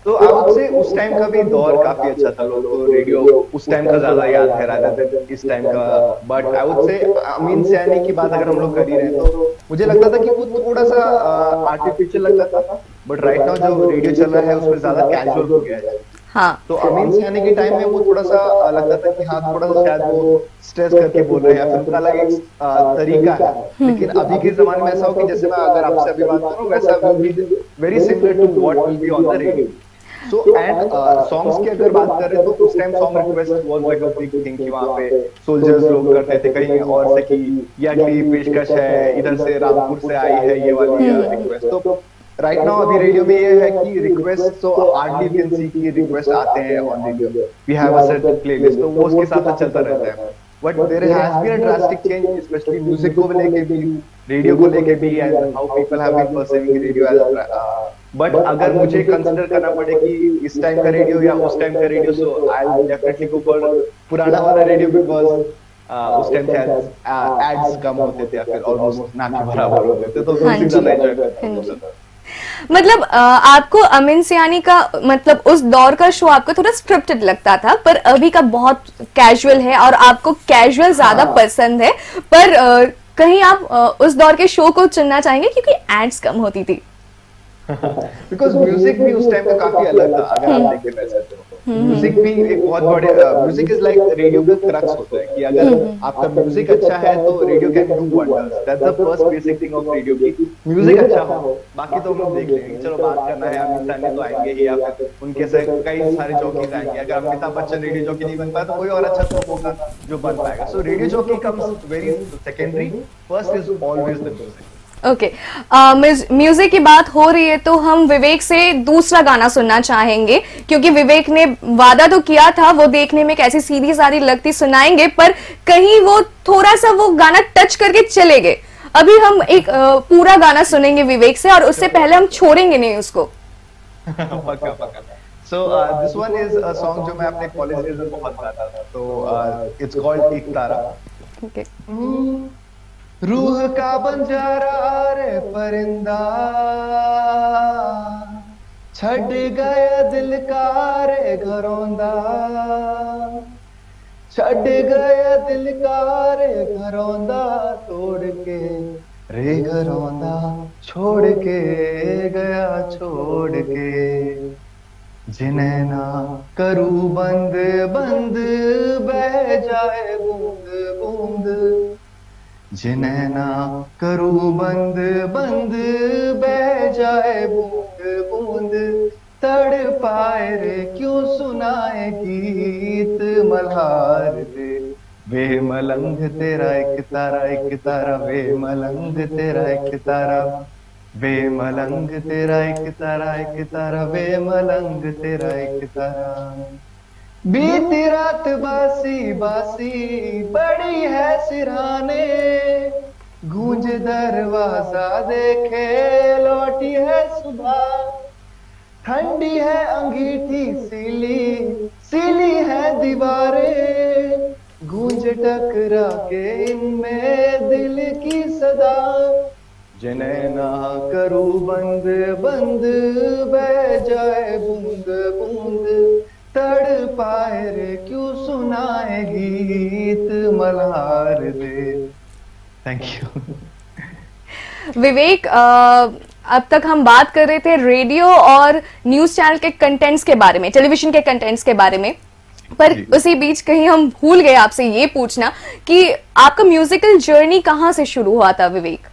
तो आई वुड से उस टाइम का भी दौर काफी अच्छा था, लोग को रेडियो उस टाइम का ज्यादा याद है रादर देन इस टाइम का। But I would say Amin सयानी की बात अगर हम लोग कर ही रहे हैं तो मुझे लगता था कि वो थोड़ा सा आर्टिफिशियल लगता था, बट राइट नाउ जो रेडियो चल रहा है उसमें ज्यादा कैजुअल हो गया है। हाँ तो अमीन सयानी के टाइम में वो थोड़ा सा लगता था कि हाँ थोड़ा सा शायद वो स्ट्रेस करके बोल रहे हैं या फिर उनका अलग एक तरीका है। लेकिन अभी के जमाने में ऐसा हो कि जैसे मैं अगर आपसे अभी बात करूं वैसा very similar to what will be on the radio. So and songs की अगर बात करें तो उस time song request was like a big thing कि वहां पे सोल्जर्स लोग करते थे कहीं और से कि ये अगली पेशकश है इधर से रामपुर से आई है ये वाली रिक्वेस्ट। तो राइट नाउ अभी रेडियो में ये है कि रिक्वेस्ट तो हार्डली कैन सी की रिक्वेस्ट आते हैं on radio, we have a certain playlist, तो वो उसके साथ चलता रहता है। But there has been a drastic change specially music को लेके भी, रेडियो को लेके भी, and how people have been perceiving radio as a. But अगर मुझे कंसीडर करना पड़े कि इस टाइम का रेडियो या उस टाइम का radio, so I will definitely go for पुराना वाला रेडियो बिकॉज़ उस टाइम शायद एड्स कम होते थे या फिर ऑलमोस्ट ना के बराबर होते थे, तो म्यूजिक ज्यादा एंजॉय करते थे। मतलब आपको अमीन सयानी का मतलब उस दौर का शो आपको थोड़ा स्क्रिप्टेड लगता था, पर अभी का बहुत कैजुअल है और आपको कैजुअल ज्यादा हाँ। पसंद है, पर कहीं आप उस दौर के शो को चुनना चाहेंगे क्योंकि एड्स कम होती थी? बिकॉज म्यूजिक भी उस टाइम पे काफी अलग था अगर आप देखें वैसे तो। म्यूजिक भी एक बहुत बड़े म्यूजिक इज लाइक रेडियो का क्रक्स होता है कि अगर आपका म्यूजिक अच्छा है तो radio can do wonders. That's the first basic thing of radio की म्यूजिक अच्छा हो, बाकी तो हम लोग देख लेंगे। चलो बात करना है अमित सयानी तो आएंगे ही, या फिर उनके से कई सारे जॉकीज आएंगे। अगर अमिताभ बच्चन रेडियो जॉकी नहीं बन पाया तो कोई और अच्छा तो होगा जो बन पाएगा। So radio jockey comes very secondary, first is always the music. Okay, music की बात हो रही है तो हम विवेक से दूसरा गाना सुनना चाहेंगे, क्योंकि विवेक ने वादा तो किया था वो देखने में कैसी सीधी सादी लगती सुनाएंगे, पर कहीं वो थोड़ा सा वो गाना टच करके चले गए। अभी हम एक uh, पूरा गाना सुनेंगे विवेक से, और उससे पहले हम छोड़ेंगे नहीं उसको। पक्का पक्का। So this one is a song जो मैं अपने कॉलेज डेज में बहुत गाता था, तो इट्स कॉल्ड एक तारा। ओके। रूह का बंजारा रे परिंदा, छड़ गया दिल का रे घरौंदा, छड़ गया दिल का रे घरौंदा, तोड़ के रे घरौंदा, छोड़ के गया छोड़ के, जिन्हें ना करू बंद बंद बह जाए बूंद बूंद, जिन्हें ना करूं बंद बंद बह जाए बूंद बूंद, तड़ पाए रे क्यों सुनाए गीत मल्हार रे, वे मलंग तेरा एक तारा एक तारा, वे मलंग तेरा एक तारा, वे मलंग तेरा एक तारा एक तारा, वे मलंग तेरा एक तारा। बीती रात बासी बासी बड़ी है सिराने, गूंज दरवाजा देखे लौटी है सुबह, ठंडी है अंगीठी सीली सीली है दीवारें, गूंज टकरा के इनमें दिल की सदा, जिन्हें ना करूं बंद बंद बह जाए बूंद बूंद, तड़ पाए रे क्यों सुनाए गीत मल्हार रे। Thank you. विवेक, अब तक हम बात कर रहे थे रेडियो और न्यूज चैनल के कंटेंट्स के बारे में, टेलीविजन के कंटेंट्स के बारे में, पर उसी बीच कहीं हम भूल गए आपसे ये पूछना कि आपका म्यूजिकल जर्नी कहाँ से शुरू हुआ था विवेक?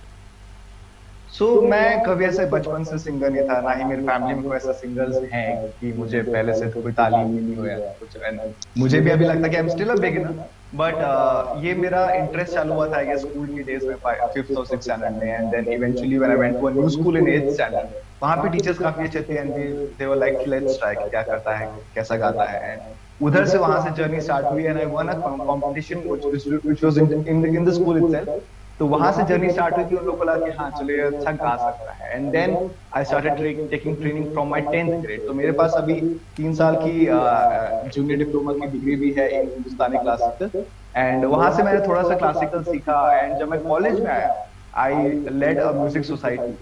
सो so, मैं कभी ऐसे बचपन से सिंगर नहीं था, ना ही मेरी फैमिली में कोई ऐसा सिंगर्स हैं कि मुझे पहले से तो कोई तालीम ही नहीं हुआ कुछ। मुझे भी अभी लगता है कि I am still a beginner, but ये मेरा इंटरेस्ट चालू हुआ था आई गेस स्कूल की डेज में, फिफ्थ और सिक्स्थ स्टैंडर्ड में, and then eventually when I went to a new school in eighth standard, वहां पे टीचर्स काफी अच्छे थे and they were like let's try क्या करता है कैसा गाता है, एंड उधर से वहां से जर्नी स्टार्ट हुई and I won a competition which was in in the school itself. तो वहां से जर्नी स्टार्ट हुई कि उन लोगों को लगा कि हाँ चलो ये अच्छा गा सकता है, and then I started taking training from my tenth grade. तो मेरे पास अभी तीन साल की जूनियर डिप्लोमा की डिग्री भी है इन हिंदुस्तानी क्लासिकल, एंड वहां से मैंने थोड़ा सा क्लासिकल सीखा, एंड जब मैं कॉलेज में आया I led a music society,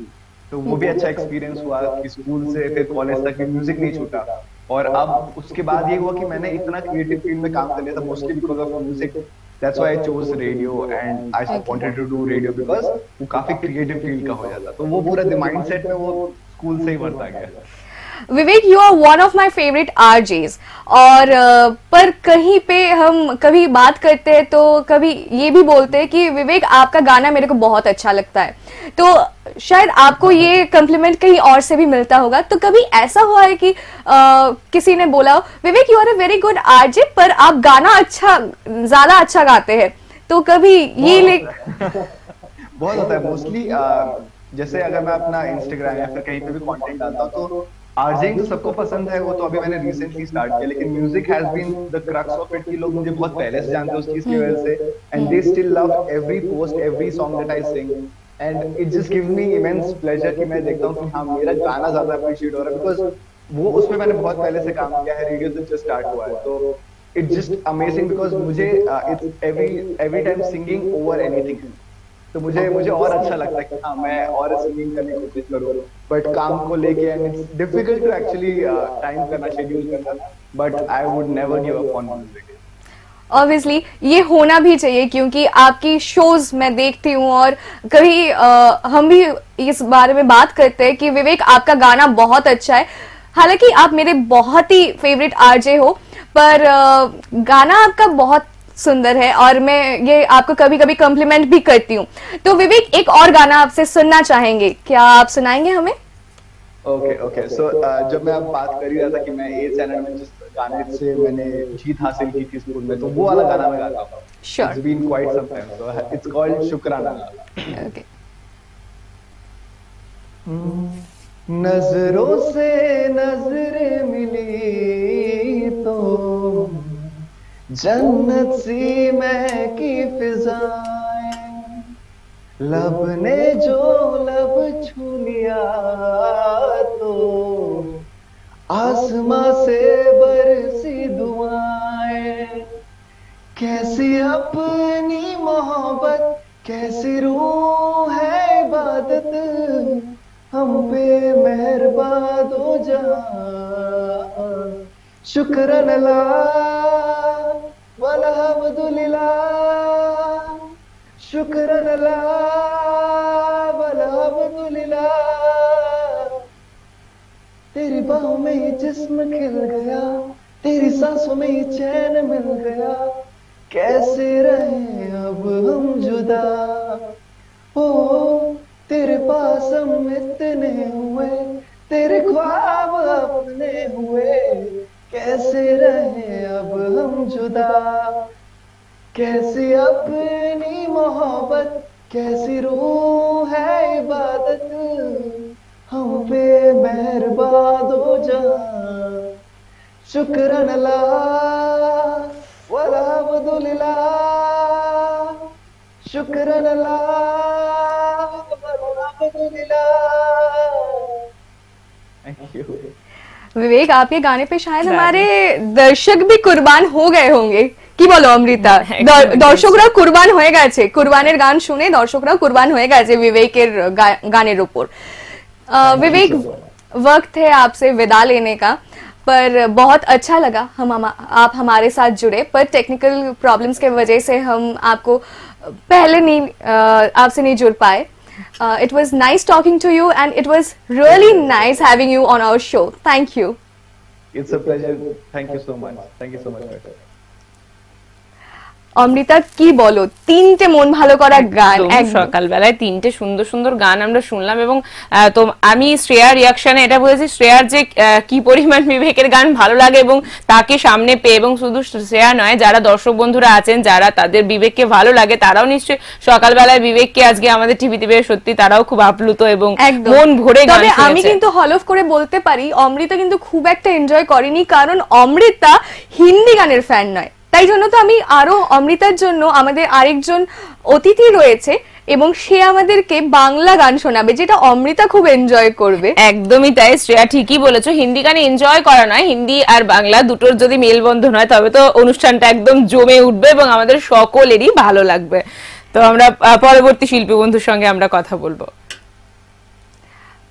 तो वो भी अच्छा एक्सपीरियंस हुआ कि स्कूल से फिर कॉलेज तक म्यूजिक नहीं छूटा। और अब उसके बाद ये हुआ कि मैंने इतना क्रिएटिव फील्ड में काम कर लिया था mostly because of music. That's why I chose radio and I wanted to do radio because वो काफी क्रिएटिव फील्ड का हो जाता। तो वो पूरा माइंडसेट में वो स्कूल से ही बढ़ता गया। Vivek, you are one of my favourite RJs. और uh, पर कहीं पे हम कभी बात करते हैं तो कभी ये भी बोलते हैं कि विवेक आपका गाना मेरे को बहुत अच्छा लगता है। तो शायद आपको ये कम्प्लीमेंट कहीं और से भी मिलता होगा। तो कभी ऐसा हुआ है कि uh, किसी ने बोला Vivek you are a very good RJ पर आप गाना अच्छा ज्यादा अच्छा गाते हैं, तो कभी ये ले बहुत होता है मोस्टली। जैसे अगर मैं अपना इंस्टाग्राम या फिर कहीं पे भी कंटेंट डालता हूँ तो आरजिंग तो सबको पसंद है, वो तो अभी मैंने रिसेंटली स्टार्ट किया, लेकिन music has been the crux of it कि लोग मुझे बहुत पहले से जानते हैं उस चीज की वजह से and they still love every post every song that I sing and it just gives me immense pleasure कि मैं देखता हूँ कि हाँ मेरा गाना ज्यादा अप्रिशिएट हो रहा है बिकॉज वो उसमें मैंने बहुत पहले से काम किया है, रेडियो से जस्ट स्टार्ट हुआ है। तो इट्स जस्ट अमेजिंग बिकॉज मुझे it's every every time singing over anything. तो मुझे मुझे और अच्छा लगता है कि हाँ मैं और सिंगिंग करने की कोशिश करूँ, बट काम को लेके and it's difficult to actually time करना, शेड्यूल करना, but I would never give up on music. Obviously ये होना भी चाहिए क्योंकि आपकी शोज मैं देखती हूँ और कभी आ, हम भी इस बारे में बात करते हैं कि विवेक आपका गाना बहुत अच्छा है। हालांकि आप मेरे बहुत ही फेवरेट आरजे हो पर आ, गाना आपका बहुत सुंदर है और मैं ये आपको कभी कभी कॉम्प्लीमेंट भी करती हूँ। तो विवेक एक और गाना आपसे सुनना चाहेंगे, क्या आप सुनाएंगे हमें? ओके ओके सो जब मैं अब बात कर ही रहा था कि मैं ए चैनल में जिस गाने से मैंने जीत हासिल की थी स्कूल में, तो वो वाला गाना मैं गाता हूँ। Sure. It's been quite some time, so it's called शुक्राना। Okay. नजरों से नजरें मिली तो जन्नत सी महकी फिजाएं, लब ने जो लब छू लिया तो आसमां से बरसी दुआएं। कैसी अपनी मोहब्बत कैसी रूह है इबादत, हम पे मेहरबान दो जहां। शुक्रन अल्लाह वल्हम्दुलिल्लाह, शुक्रन अल्लाह वल्हम्दुलिल्लाह। तेरी बाहों में ये जिस्म खिल गया, तेरी सांसों में ये चैन मिल गया। कैसे रहे अब हम जुदा, ओ तेरे पास हम इतने हुए, तेरे ख्वाब अपने हुए। कैसे रहे अब हम जुदा, कैसी अपनी मोहब्बत कैसी रूह है इबादत, हम पे मेहरबान दो जहां। शुक्रन अल्लाह वल्हम्दुलिल्लाह, शुक्रन अल्लाह वल्हम्दुलिल्लाह। थैंक यू विवेक, आपके गाने पे शायद हमारे दर्शक भी कुर्बान हो गए होंगे, কি বলো অমৃতা? দর্শকরা কুরবান হয়ে গেছে, কুরবানের গান শুনে দর্শকরা কুরবান হয়ে গেছে विवेकेर गानेर ऊपर। विवेक, वक्त है आपसे विदा लेने का, पर बहुत अच्छा लगा हम आप हमारे साथ जुड़े, पर टेक्निकल प्रॉब्लम्स के वजह से हम आपको पहले नहीं आपसे नहीं जुड़ पाए। Uh, it was nice talking to you and it was really nice having you on our show. Thank you. It's a pleasure. Thank you so much. Thank you so much. Amrita, কি বলো, তিনটে মন ভালো করা গান সকালবেলায় তিনটে সুন্দর সুন্দর গান আমরা শুনলাম এবং তো আমি শ্রেয়ার রিয়াকশনে এটা বলেছি শ্রেয়ার যে কি পরিমাণ বিবেকের গান ভালো লাগে এবং তাকে সামনে পেয়ে, এবং শুধু শ্রেয়া নয় যারা দর্শক বন্ধুরা আছেন যারা তাদের বিবেককে ভালো লাগে তারাও নিশ্চয়ই সকালবেলায় বিবেককে আজকে আমাদের টিভিতে পেয়ে সত্যি তারাও খুব আপ্লুত এবং মন ভরে গান শুনেছে। আমি কিন্তু হলফ করে বলতে পারি অমৃতা কিন্তু খুব একটা এনজয় করেনি, কারণ অমৃতা হিন্দি গানের ফ্যান নয়। তাই জন্য তো আমি আরো অমৃতার জন্য আমাদের আরেকজন অতিথি রয়েছে এবং সে আমাদেরকে বাংলা গান শোনাবে, যেটা অমৃতা খুব এনজয় করবে। একদমই তাই শ্রেয়া, ঠিকই বলেছো। হিন্দি গানে এনজয় করা নয়, হিন্দি আর বাংলা দুটোর যদি মেলবন্ধন হয় তবে তো অনুষ্ঠানটা একদম জমে উঠবে এবং আমাদের সকলেরই ভালো লাগবে। তো আমরা পরবর্তী শিল্পী বন্ধুর সঙ্গে আমরা কথা বলবো।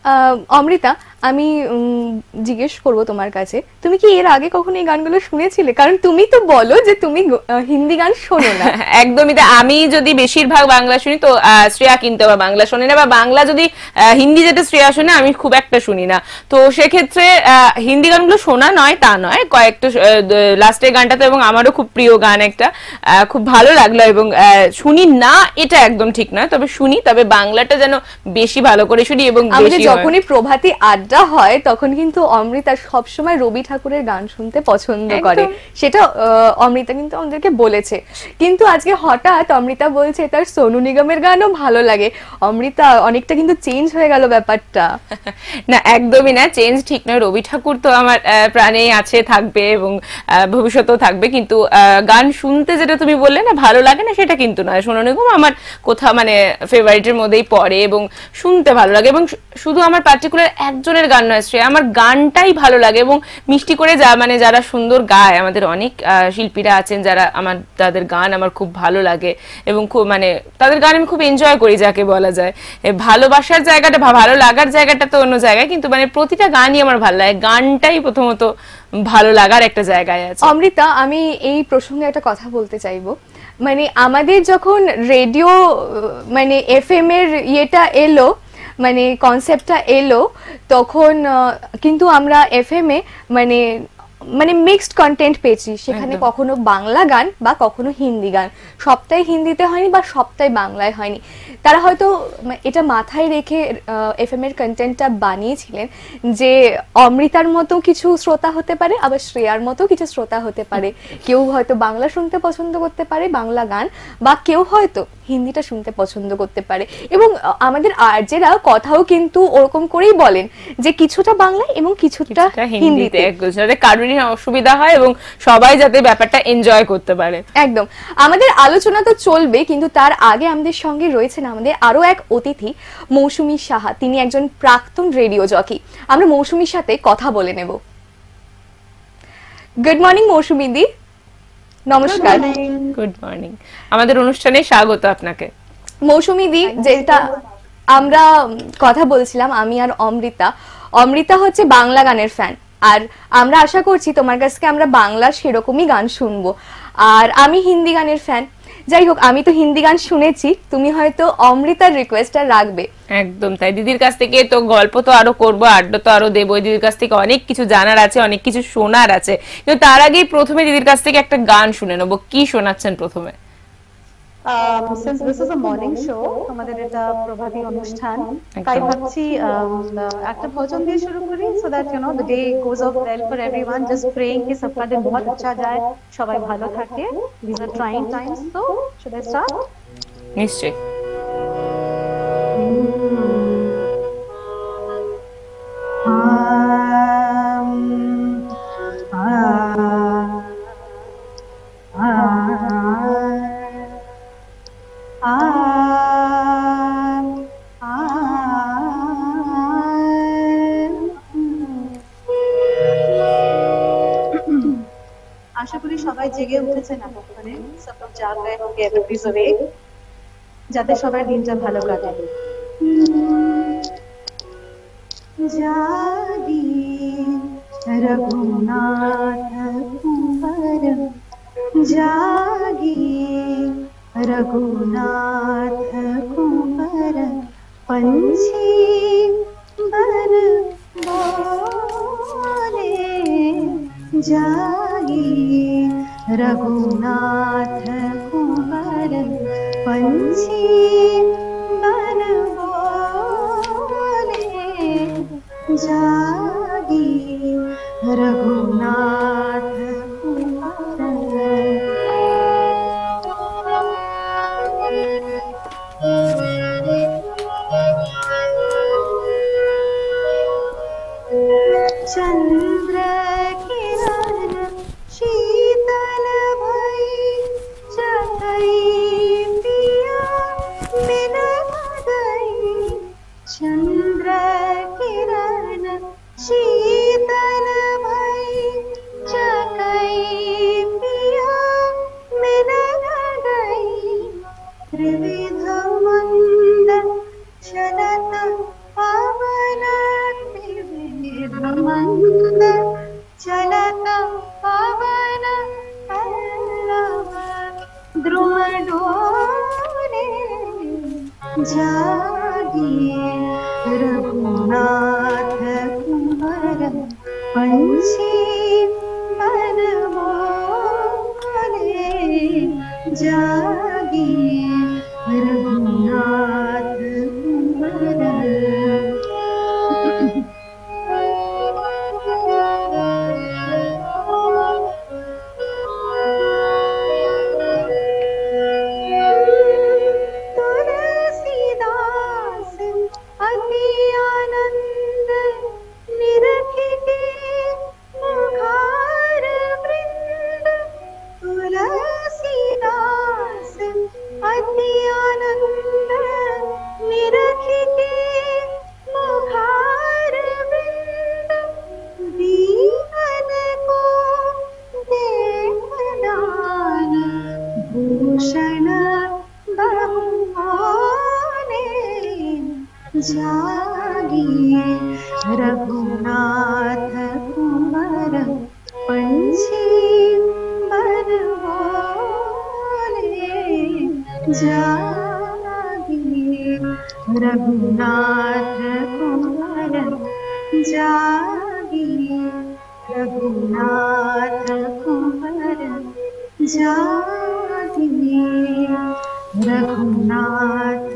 আহ, অমৃতা, আমি উম, জিজ্ঞেস করব তোমার কাছে, তুমি কি এর আগে কখনো এই গানগুলো শুনেছিলে? কারণ তুমি তো বলো যে তুমি আহ, হিন্দি গান শোনো না। একদমই তাই। আমি যদি বেশিরভাগ বাংলা শুনি তো আহ, শ্রেয়া কিন্তু আবার বাংলা শোনে না, বা বাংলা যদি আহ, হিন্দি যেটা শ্রেয়া শুনে আমি খুব একটা শুনি না। তো সেক্ষেত্রে আহ, হিন্দি গানগুলো শোনা নয় তা নয়, কয়েকটা লাস্টের গানটা তো এবং আমারও খুব প্রিয় গান একটা, আহ, খুব ভালো লাগলো। এবং আহ, শুনি না এটা একদম ঠিক নয়, তবে শুনি, তবে বাংলাটা যেন বেশি ভালো করে শুনি এবং আমাদের বেশি হয়। যখনই প্রভাতী আড্ডা হয় তখন কিন্তু অমৃতা সবসময় রবি ঠাকুরের গান শুনতে পছন্দ করে, একদম। সেটা আহ, অমৃতা কিন্তু আমাদেরকে বলেছে। কিন্তু আজকে হঠাৎ অমৃতা বলছে তার সোনু নিগমের গানও ভালো লাগে। অমৃতা, অনেকটা কিন্তু চেঞ্জ হয়ে গেল ব্যাপারটা। না, একদমই না, চেঞ্জ ঠিক নয়। রবি ঠাকুর তো আমার আহ, প্রাণেই আছে, থাকবে এবং আহ, ভবিষ্যতেও থাকবে, কিন্তু আহ, গান শুনতে যেটা তুমি বললে না ভালো লাগে না, সেটা কিন্তু নয়। সোনু নিগম আমার কোথাও মানে ফেভারিটের মধ্যেই পড়ে এবং শুনতে ভালো লাগে। এবং শু- শুধু আমার পার্টিকুলার একজনের গান নয় শ্রেয়া, আমার গানটাই ভালো লাগে। এবং মিষ্টি করে যা মানে যারা সুন্দর গায়, আমাদের অনেক আহ, শিল্পীরা আছেন যারা আমার, তাদের গান আমার খুব ভালো লাগে এবং খুব মানে তাদের গান আমি খুব এনজয় করি, যাকে বলা যায়। এ ভালোবাসার জায়গাটা বা ভালো লাগার জায়গাটা তো অন্য জায়গায়, কিন্তু মানে প্রতিটা গানই আমার ভালো লাগে, গানটাই প্রথমত ভালো লাগার একটা জায়গায় আছে। অমৃতা, আমি এই প্রসঙ্গে একটা কথা বলতে চাইবো। মানে আমাদের যখন রেডিও মানে এফএম এর ইয়েটা এলো, মানে কনসেপ্টটা এলো, তখন আহ, কিন্তু আমরা এফএম এ মানে মানে মিক্সড কন্টেন্ট পেয়েছি। সেখানে একদম। কখনো বাংলা গান বা কখনো হিন্দি গান, সবটাই হিন্দিতে হয়নি বা সবটাই বাংলায় হয়নি। তারা হয়তো মা- এটা মাথায় রেখে এফএম এর কন্টেন্টটা বানিয়েছিলেন যে অমৃতার মতো কিছু শ্রোতা হতে পারে, আবার শ্রেয়ার মতো কিছু শ্রোতা হতে পারে। কেউ হয়তো বাংলা শুনতে পছন্দ করতে পারে, বাংলা গান, বা কেউ হয়তো হিন্দিটা শুনতে পছন্দ করতে পারে। এবং আহ, আমাদের আরজেরা কথাও কিন্তু ওরকম করেই বলেন যে কিছুটা বাংলায় এবং কিছুটা কিছুটা হিন্দিতে, হিন্দিতে। একদম, যাতে কারোরই অসুবিধা হয় এবং সবাই যাতে ব্যাপারটা এনজয় করতে পারে। একদম। আমাদের আলোচনা তো চলবে, কিন্তু তার আগে আমাদের সঙ্গে রয়েছেন আমাদের আরো এক অতিথি, মৌসুমী সাহা। তিনি একজন প্রাক্তন রেডিও জকি। আমরা মৌসুমীর সাথে কথা বলে নেব। গুড মর্নিং মৌসুমী দি, নমস্কার। গুড মর্নিং, আমাদের অনুষ্ঠানে স্বাগত আপনাকে। মৌসুমী দি, যেটা আমরা কথা বলছিলাম আমি আর অমৃতা, অমৃতা হচ্ছে বাংলা গানের ফ্যান, আর আমরা আশা করছি তোমার কাছ থেকে আমরা বাংলার সেরকমই গান শুনবো। আর আমি হিন্দি গানের ফ্যান। যাই হোক, আমি তো হিন্দি গান শুনেছি, তুমি হয়তো অমৃতার রিকোয়েস্টটা রাখবে। একদম তাই, দিদির কাছ থেকে তো গল্প তো আরো করবো, আড্ডা তো আরো দেবো, দিদির কাছ থেকে অনেক কিছু জানার আছে, অনেক কিছু শোনার আছে। কিন্তু তার আগেই প্রথমে দিদির কাছ থেকে একটা গান শুনে নেবো। কি শোনাচ্ছেন প্রথমে? Um, since this is a morning show, আমাদের এটা প্রভাতী অনুষ্ঠান, তাই ভাবছি um, uh, একটা ভজন দিয়ে শুরু করি, so that you know the day goes off well for everyone. Just praying कि सबका दिन बहुत अच्छा जाए, সবাই ভালো থাকে। These are trying times, so should I start? নিশ্চয়ই। আশা করি সবাই জেগে উঠেছেন এতক্ষণে, সব লোক জাগ গয়ে হোঁগে, everybody is awake, যাতে সবার দিনটা ভালো কাটে। জাগি রঘুনাথ কুমার, জাগি রঘুনাথ কুমার, पंछी बर बोले, जागी रघुनाथ कुमार, पंछी बर बोले, जागी रघुनाथ कुमार। चंद्र किरण शीतल भई, जगई पिया बिन गई। चंद्र किरण शीतल भई, द्रुम डोले जागिए रघुनाथ कुंवर पंछी मन बोले जागिए रघुनाथ कुंवर। जागिए रघुनाथ कुंवर पंछी मन बोले जागिए रघुनाथ कुंवर जागिए रघुनाथ कुंवर जागिए रघुनाथ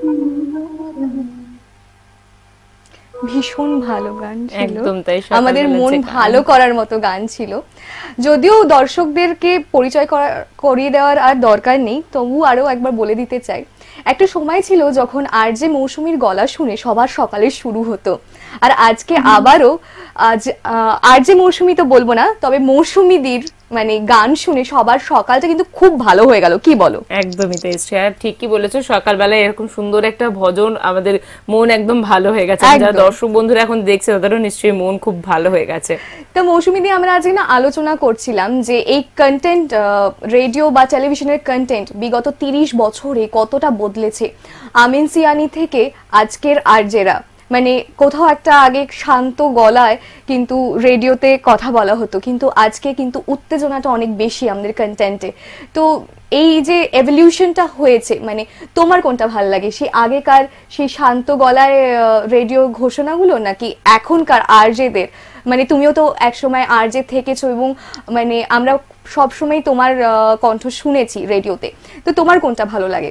ভীষণ ভালো গান ছিল, একদম তাই, আমাদের মন ভালো করার মতো গান ছিল। যদিও দর্শকদেরকে পরিচয় করিয়ে দেওয়ার আর দরকার নেই, তবু আরো একবার বলে দিতে চাই, একটা সময় ছিল যখন আরজে মৌসুমীর গলা শুনে সবার সকালে শুরু হতো, আর আজকে আবারও আজ আরজে মৌসুমী তো বলবো না, তবে মৌসুমীদির মানে গান শুনে সবার সকালটা কিন্তু খুব ভালো হয়ে গেল, কি বলো? একদমই তাই শ্রেয়া, ঠিকই বলেছো, সকালবেলায় এরকম সুন্দর একটা ভজন আমাদের মন একদম ভালো হয়ে গেছে। যারা দর্শক বন্ধুরা এখন দেখছে তাদেরও নিশ্চয়ই মন খুব ভালো হয়ে গেছে। তো মৌসুমী দিয়ে আমরা আজকে না আলোচনা করছিলাম যে এই কন্টেন্ট, রেডিও বা টেলিভিশনের কন্টেন্ট বিগত তিরিশ বছরে কতটা বদলেছে। আমিন সিয়ানি থেকে আজকের আরজেরা, মানে কোথাও একটা আগে শান্ত গলায় কিন্তু রেডিওতে কথা বলা হতো, কিন্তু আজকে কিন্তু উত্তেজনাটা অনেক বেশি আমাদের কন্টেন্টে। তো এই যে এভলিউশনটা হয়েছে, মানে তোমার কোনটা ভালো লাগে, সেই আগেকার সেই শান্ত গলায় রেডিও ঘোষণাগুলো নাকি এখনকার আরজেদের? মানে তুমিও তো একসময় আরজে থেকেছো এবং মানে আমরা সবসময় তোমার কণ্ঠ শুনেছি রেডিওতে, তো তোমার কোনটা ভালো লাগে?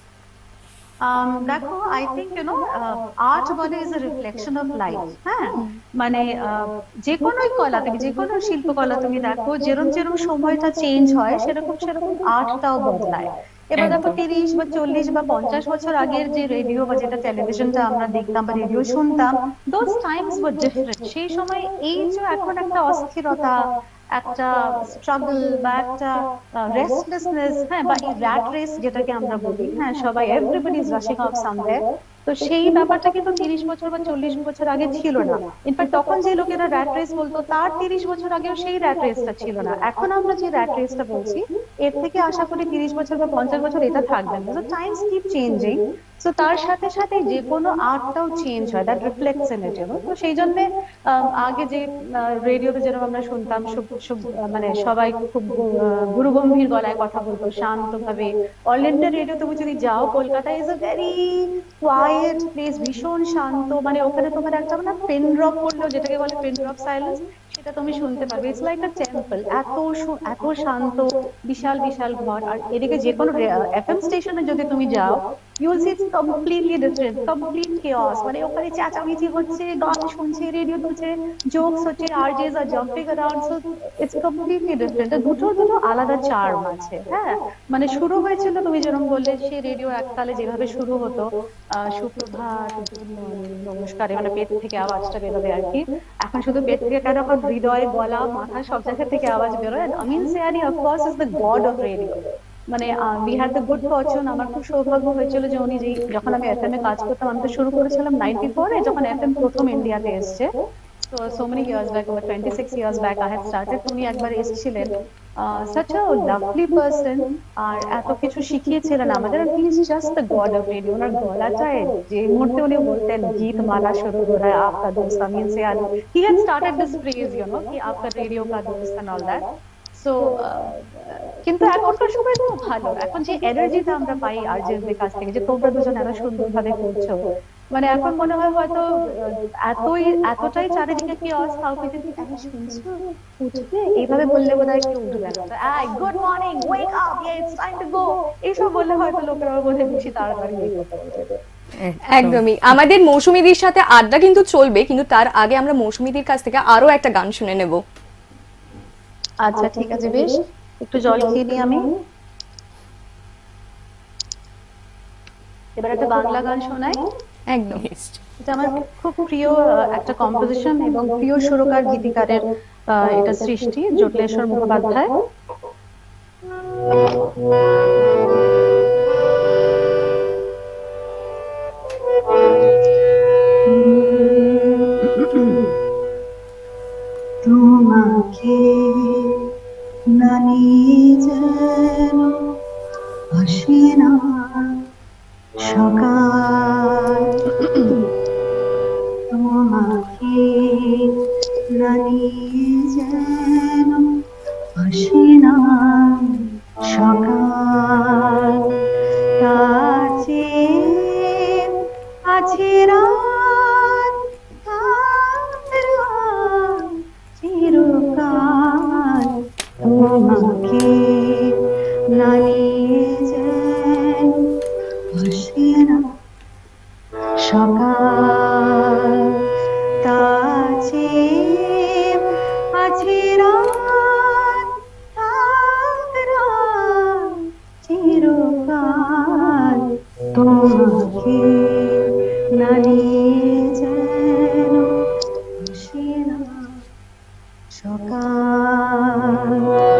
দেখো, I think you know art বলে is a reflection of life. হ্যাঁ, মানে যে কোনো কলা তুমি, যে কোনো শিল্পকলা তুমি দেখো, যেরকম যেরকম সময়টা চেঞ্জ হয় সেরকম সেরকম আর্টটাও বদলায়। এবার দেখো তিরিশ বা চল্লিশ বা পঞ্চাশ বছর আগের যে রেডিও বা যেটা টেলিভিশনটা আমরা দেখতাম বা রেডিও শুনতাম, দোজ টাইমস ওয়ার ডিফারেন্ট। সেই সময় এই যে এখন একটা অস্থিরতা, একটা স্ট্রাগল বা একটা রেস্টলেসনেস, হ্যাঁ, বা এই র্যাট রেস যেটাকে আমরা বলি, হ্যাঁ, সবাই everybody is rushing of somewhere, তো সেই ব্যাপারটা কিন্তু তিরিশ বছর বা চল্লিশ বছর আগে ছিল না। ইনফ্যাক্ট তখন যে লোকেরা র্যাট রেস বলতো তার তিরিশ বছর আগেও সেই র্যাট রেসটা ছিল না। এখন আমরা যে র্যাট রেসটা বলছি, এর থেকে আশা করি তিরিশ বছর বা পঞ্চাশ বছর এটা থাকবে না। So times keep changing, so তার সাথে সাথে যে কোনো আর্টটাও চেঞ্জ হয়, দ্যাট রিফ্লেক্টস ইন ইট। তো সেই জন্য আগে যে রেডিওতে যেরকম আমরা শুনতাম মানে সবাই খুব গুরুগম্ভীর গলায় কথা বলতো শান্ত ভাবে, অল ইন্ডিয়া রেডিও তুমি যদি যাও, Kolkata is a very quiet place, ভীষণ শান্ত, মানে ওখানে তোমার একটা মানে পেন ড্রপ করলেও যেটাকে বলে পেন ড্রপ সাইলেন্স, সেটা তুমি শুনতে পারবে। ইটস লাইক আ টেম্পল, এত এত শান্ত, বিশাল বিশাল ঘর। আর এদিকে যে কোনো এফএম স্টেশনে যদি তুমি যাও, you will see it's completely different, complete chaos, মানে ওখানে চেঁচামেচি হচ্ছে, গান শুনছে, রেডিও দুলছে, জোকস হচ্ছে, RJs are jumping around, so it's completely different. দুটো দুটো আলাদা চার্ম আছে। হ্যাঁ, মানে শুরু হয়েছিল তুমি যেরকম বললে, সে রেডিও এককালে যেভাবে শুরু হতো, সুপ্রভাত, নমস্কার, মানে পেট থেকে আওয়াজটা বেরোবে আর কি। এখন শুধু পেট থেকে কেন, এখন হৃদয়, গলা, মাথা সব জায়গা থেকে আওয়াজ বেরোয়। Amin Sayani of course is the god of radio. মানে we had the good fortune, আমার খুব সৌভাগ্য হয়েছিল যে উনি যেই যখন আমি এফএম এ কাজ করতাম, আমি তো শুরু করেছিলাম নাইনটি ফোরে, যখন এফএম প্রথম ইন্ডিয়াতে এসছে। তো so many years back, over twenty six years back I had started. উনি একবার এসেছিলেন, such a lovely person, আর এত কিছু শিখিয়েছিলেন আমাদের। He is just the god of radio. ওনার গলাটায় যে মুহূর্তে উনি বলতেন গীত মালা শুরু हो रहा है आपका दोस्त अमीन सियानी, he had started this phrase, you know, कि आपका रेडियो का दोस्त and all that. সো কিন্তু এখনকার সময় তো ভালো, এখন যে এনার্জিটা আমরা পাই আরজেদের কাছ থেকে, যে তোমরা দুজন এত সুন্দরভাবে করছো, মানে এখন মনে হয় হয়তো এতই এতটাই চারিদিকে কি অবস্থা, আমি শুনছো উঠবে এইভাবে বললে বোধ হয় কেউ উঠবে না, I good morning wake up it's time to go এইসব বললে হয়তো লোকেরা বোধহয় বেশি তাড়াতাড়ি ইয়ে করতে পারবে। একদমই। আমাদের মৌসুমীদির সাথে আড্ডা কিন্তু চলবে, কিন্তু তার আগে আমরা মৌসুমীদির কাছ থেকে আরো একটা গান শুনে নেব। আচ্ছা ঠিক আছে, বেশ, একটু জল খেয়ে নিই আমি। এবার একটা বাংলা গান শোনাই। একদম, এটা আমার খুব প্রিয় একটা কম্পোজিশন এবং প্রিয় সুরকার গীতিকারের এটা সৃষ্টি, জটিলেশ্বর মুখোপাধ্যায়। তোমাকে না নিয়ে যেন আসে না সকাল, তোমাকে না নিয়ে যেন আসে না সকাল, তার চেয়ে আছে রাত, তার রাত চিরকাল, তোমাকে না নিয়ে যেন আসে না সকাল, তার চেয়ে আছে রাত, তার রাত চিরকাল, তোমাকে না নিয়ে যেন আসে না সকাল।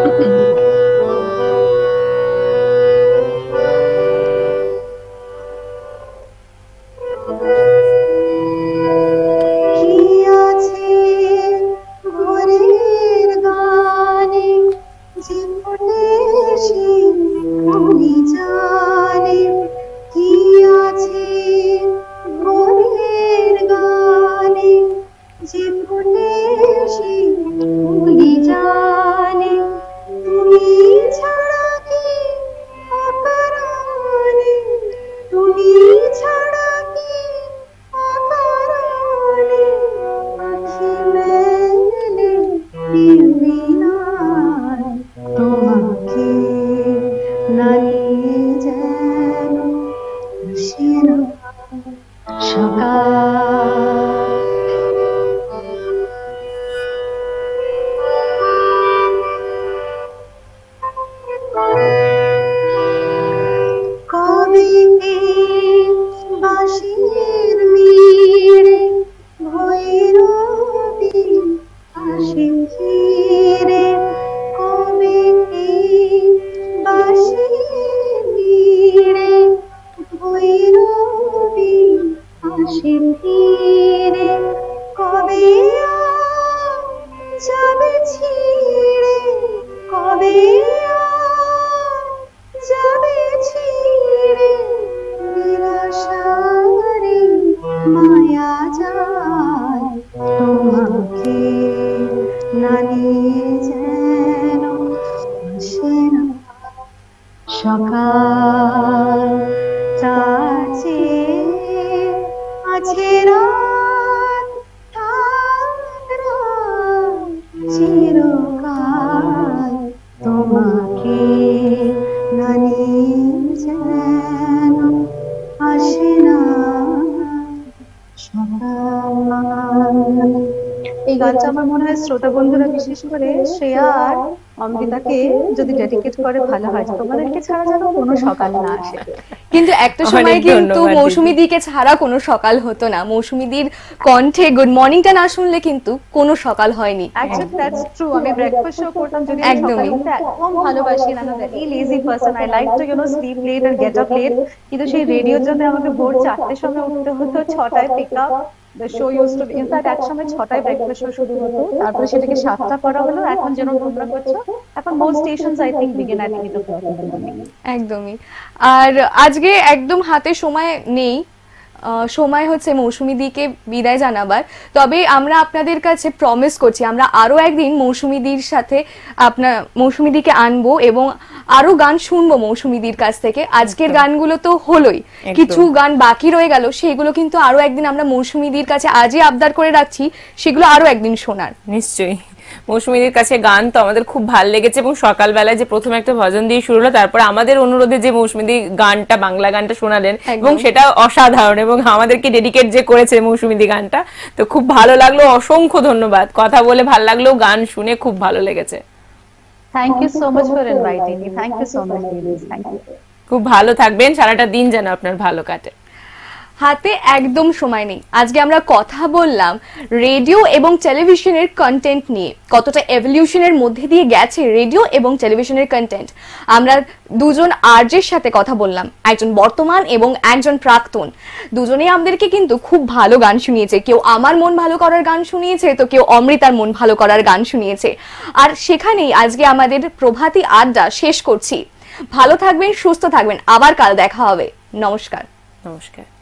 এই গানটা আমার মনে হয় শ্রোতা বন্ধুরা বিশেষ করে শ্রেয়া আর অমৃতাকে যদি ডেডিকেট করে ভালো হয়, তোমাদেরকে ছাড়া যেন কোনো সকাল না আসে। কিন্তু একটা সময় কিন্তু মৌসুমীদিকে ছাড়া কোনো সকাল হতো না, মৌসুমীদির কণ্ঠে গুড মর্নিংটা না শুনলে কিন্তু কোনো সকাল হয়নি। Actually that's true. আমি ব্রেকফাস্ট শো করতাম, যদি একদমই একদম ভালোবাসি না, very lazy person, I like to you know sleep late and get up late, কিন্তু সেই রেডিওর জন্য আমাকে ভোর চারটের সময় উঠতে হতো, ছটায় pick up the show used to be, in fact এক সময় ছটায় ব্রেকফাস্ট শো শুরু হতো, তারপরে সেটাকে সাতটা করা হলো, এখন যেন তোমরা করছো, এখন most stations I think begin at eight o'clock in the morning। একদমই। আর আজকে একদম হাতে সময় নেই, সময় হচ্ছে মৌসুমী দিকে বিদায় জানাবার। তবে আমরা আপনাদের কাছে প্রমিস করছি আমরা আরো একদিন মৌসুমী দির সাথে আপনার মৌসুমী দিকে আনবো এবং আরো গান শুনবো মৌসুমী দির কাছ থেকে। আজকের গানগুলো তো হলোই, কিছু গান বাকি রয়ে গেল, সেগুলো কিন্তু আরো একদিন আমরা মৌসুমী দির কাছে আজই আবদার করে রাখছি, সেগুলো আরো একদিন শোনার। নিশ্চয়ই মৌসুমীদের কাছে গান তো আমাদের খুব ভালো লেগেছে এবং সকালবেলায় যে প্রথমে একটা ভজন দিয়ে শুরু হলো, তারপর আমাদের অনুরোধে যে মৌসুমী গানটা বাংলা গানটা শোনালেন এবং সেটা অসাধারণ এবং আমাদেরকে ডেডিকেট যে করেছে মৌসুমী গানটা, তো খুব ভালো লাগলো। অসংখ্য ধন্যবাদ, কথা বলে ভালো লাগলো, গান শুনে খুব ভালো লেগেছে। Thank you so much for inviting me. Thank you so much, ladies. Thank you. খুব ভালো থাকবেন, সারাটা দিন যেন আপনার ভালো কাটে। হাতে একদম সময় নেই, আজকে আমরা কথা বললাম রেডিও এবং টেলিভিশনের কন্টেন্ট নিয়ে, কতটা এভলিউশনের মধ্যে দিয়ে গেছে রেডিও এবং টেলিভিশনের কন্টেন্ট। আমরা দুজন আরজের সাথে কথা বললাম, একজন বর্তমান এবং একজন প্রাক্তন। দুজনেই আমাদেরকে কিন্তু খুব ভালো গান শুনিয়েছে, কেউ আমার মন ভালো করার গান শুনিয়েছে, তো কেউ অমৃতার মন ভালো করার গান শুনিয়েছে। আর সেখানেই আজকে আমাদের প্রভাতী আড্ডা শেষ করছি। ভালো থাকবেন, সুস্থ থাকবেন, আবার কাল দেখা হবে। নমস্কার। নমস্কার।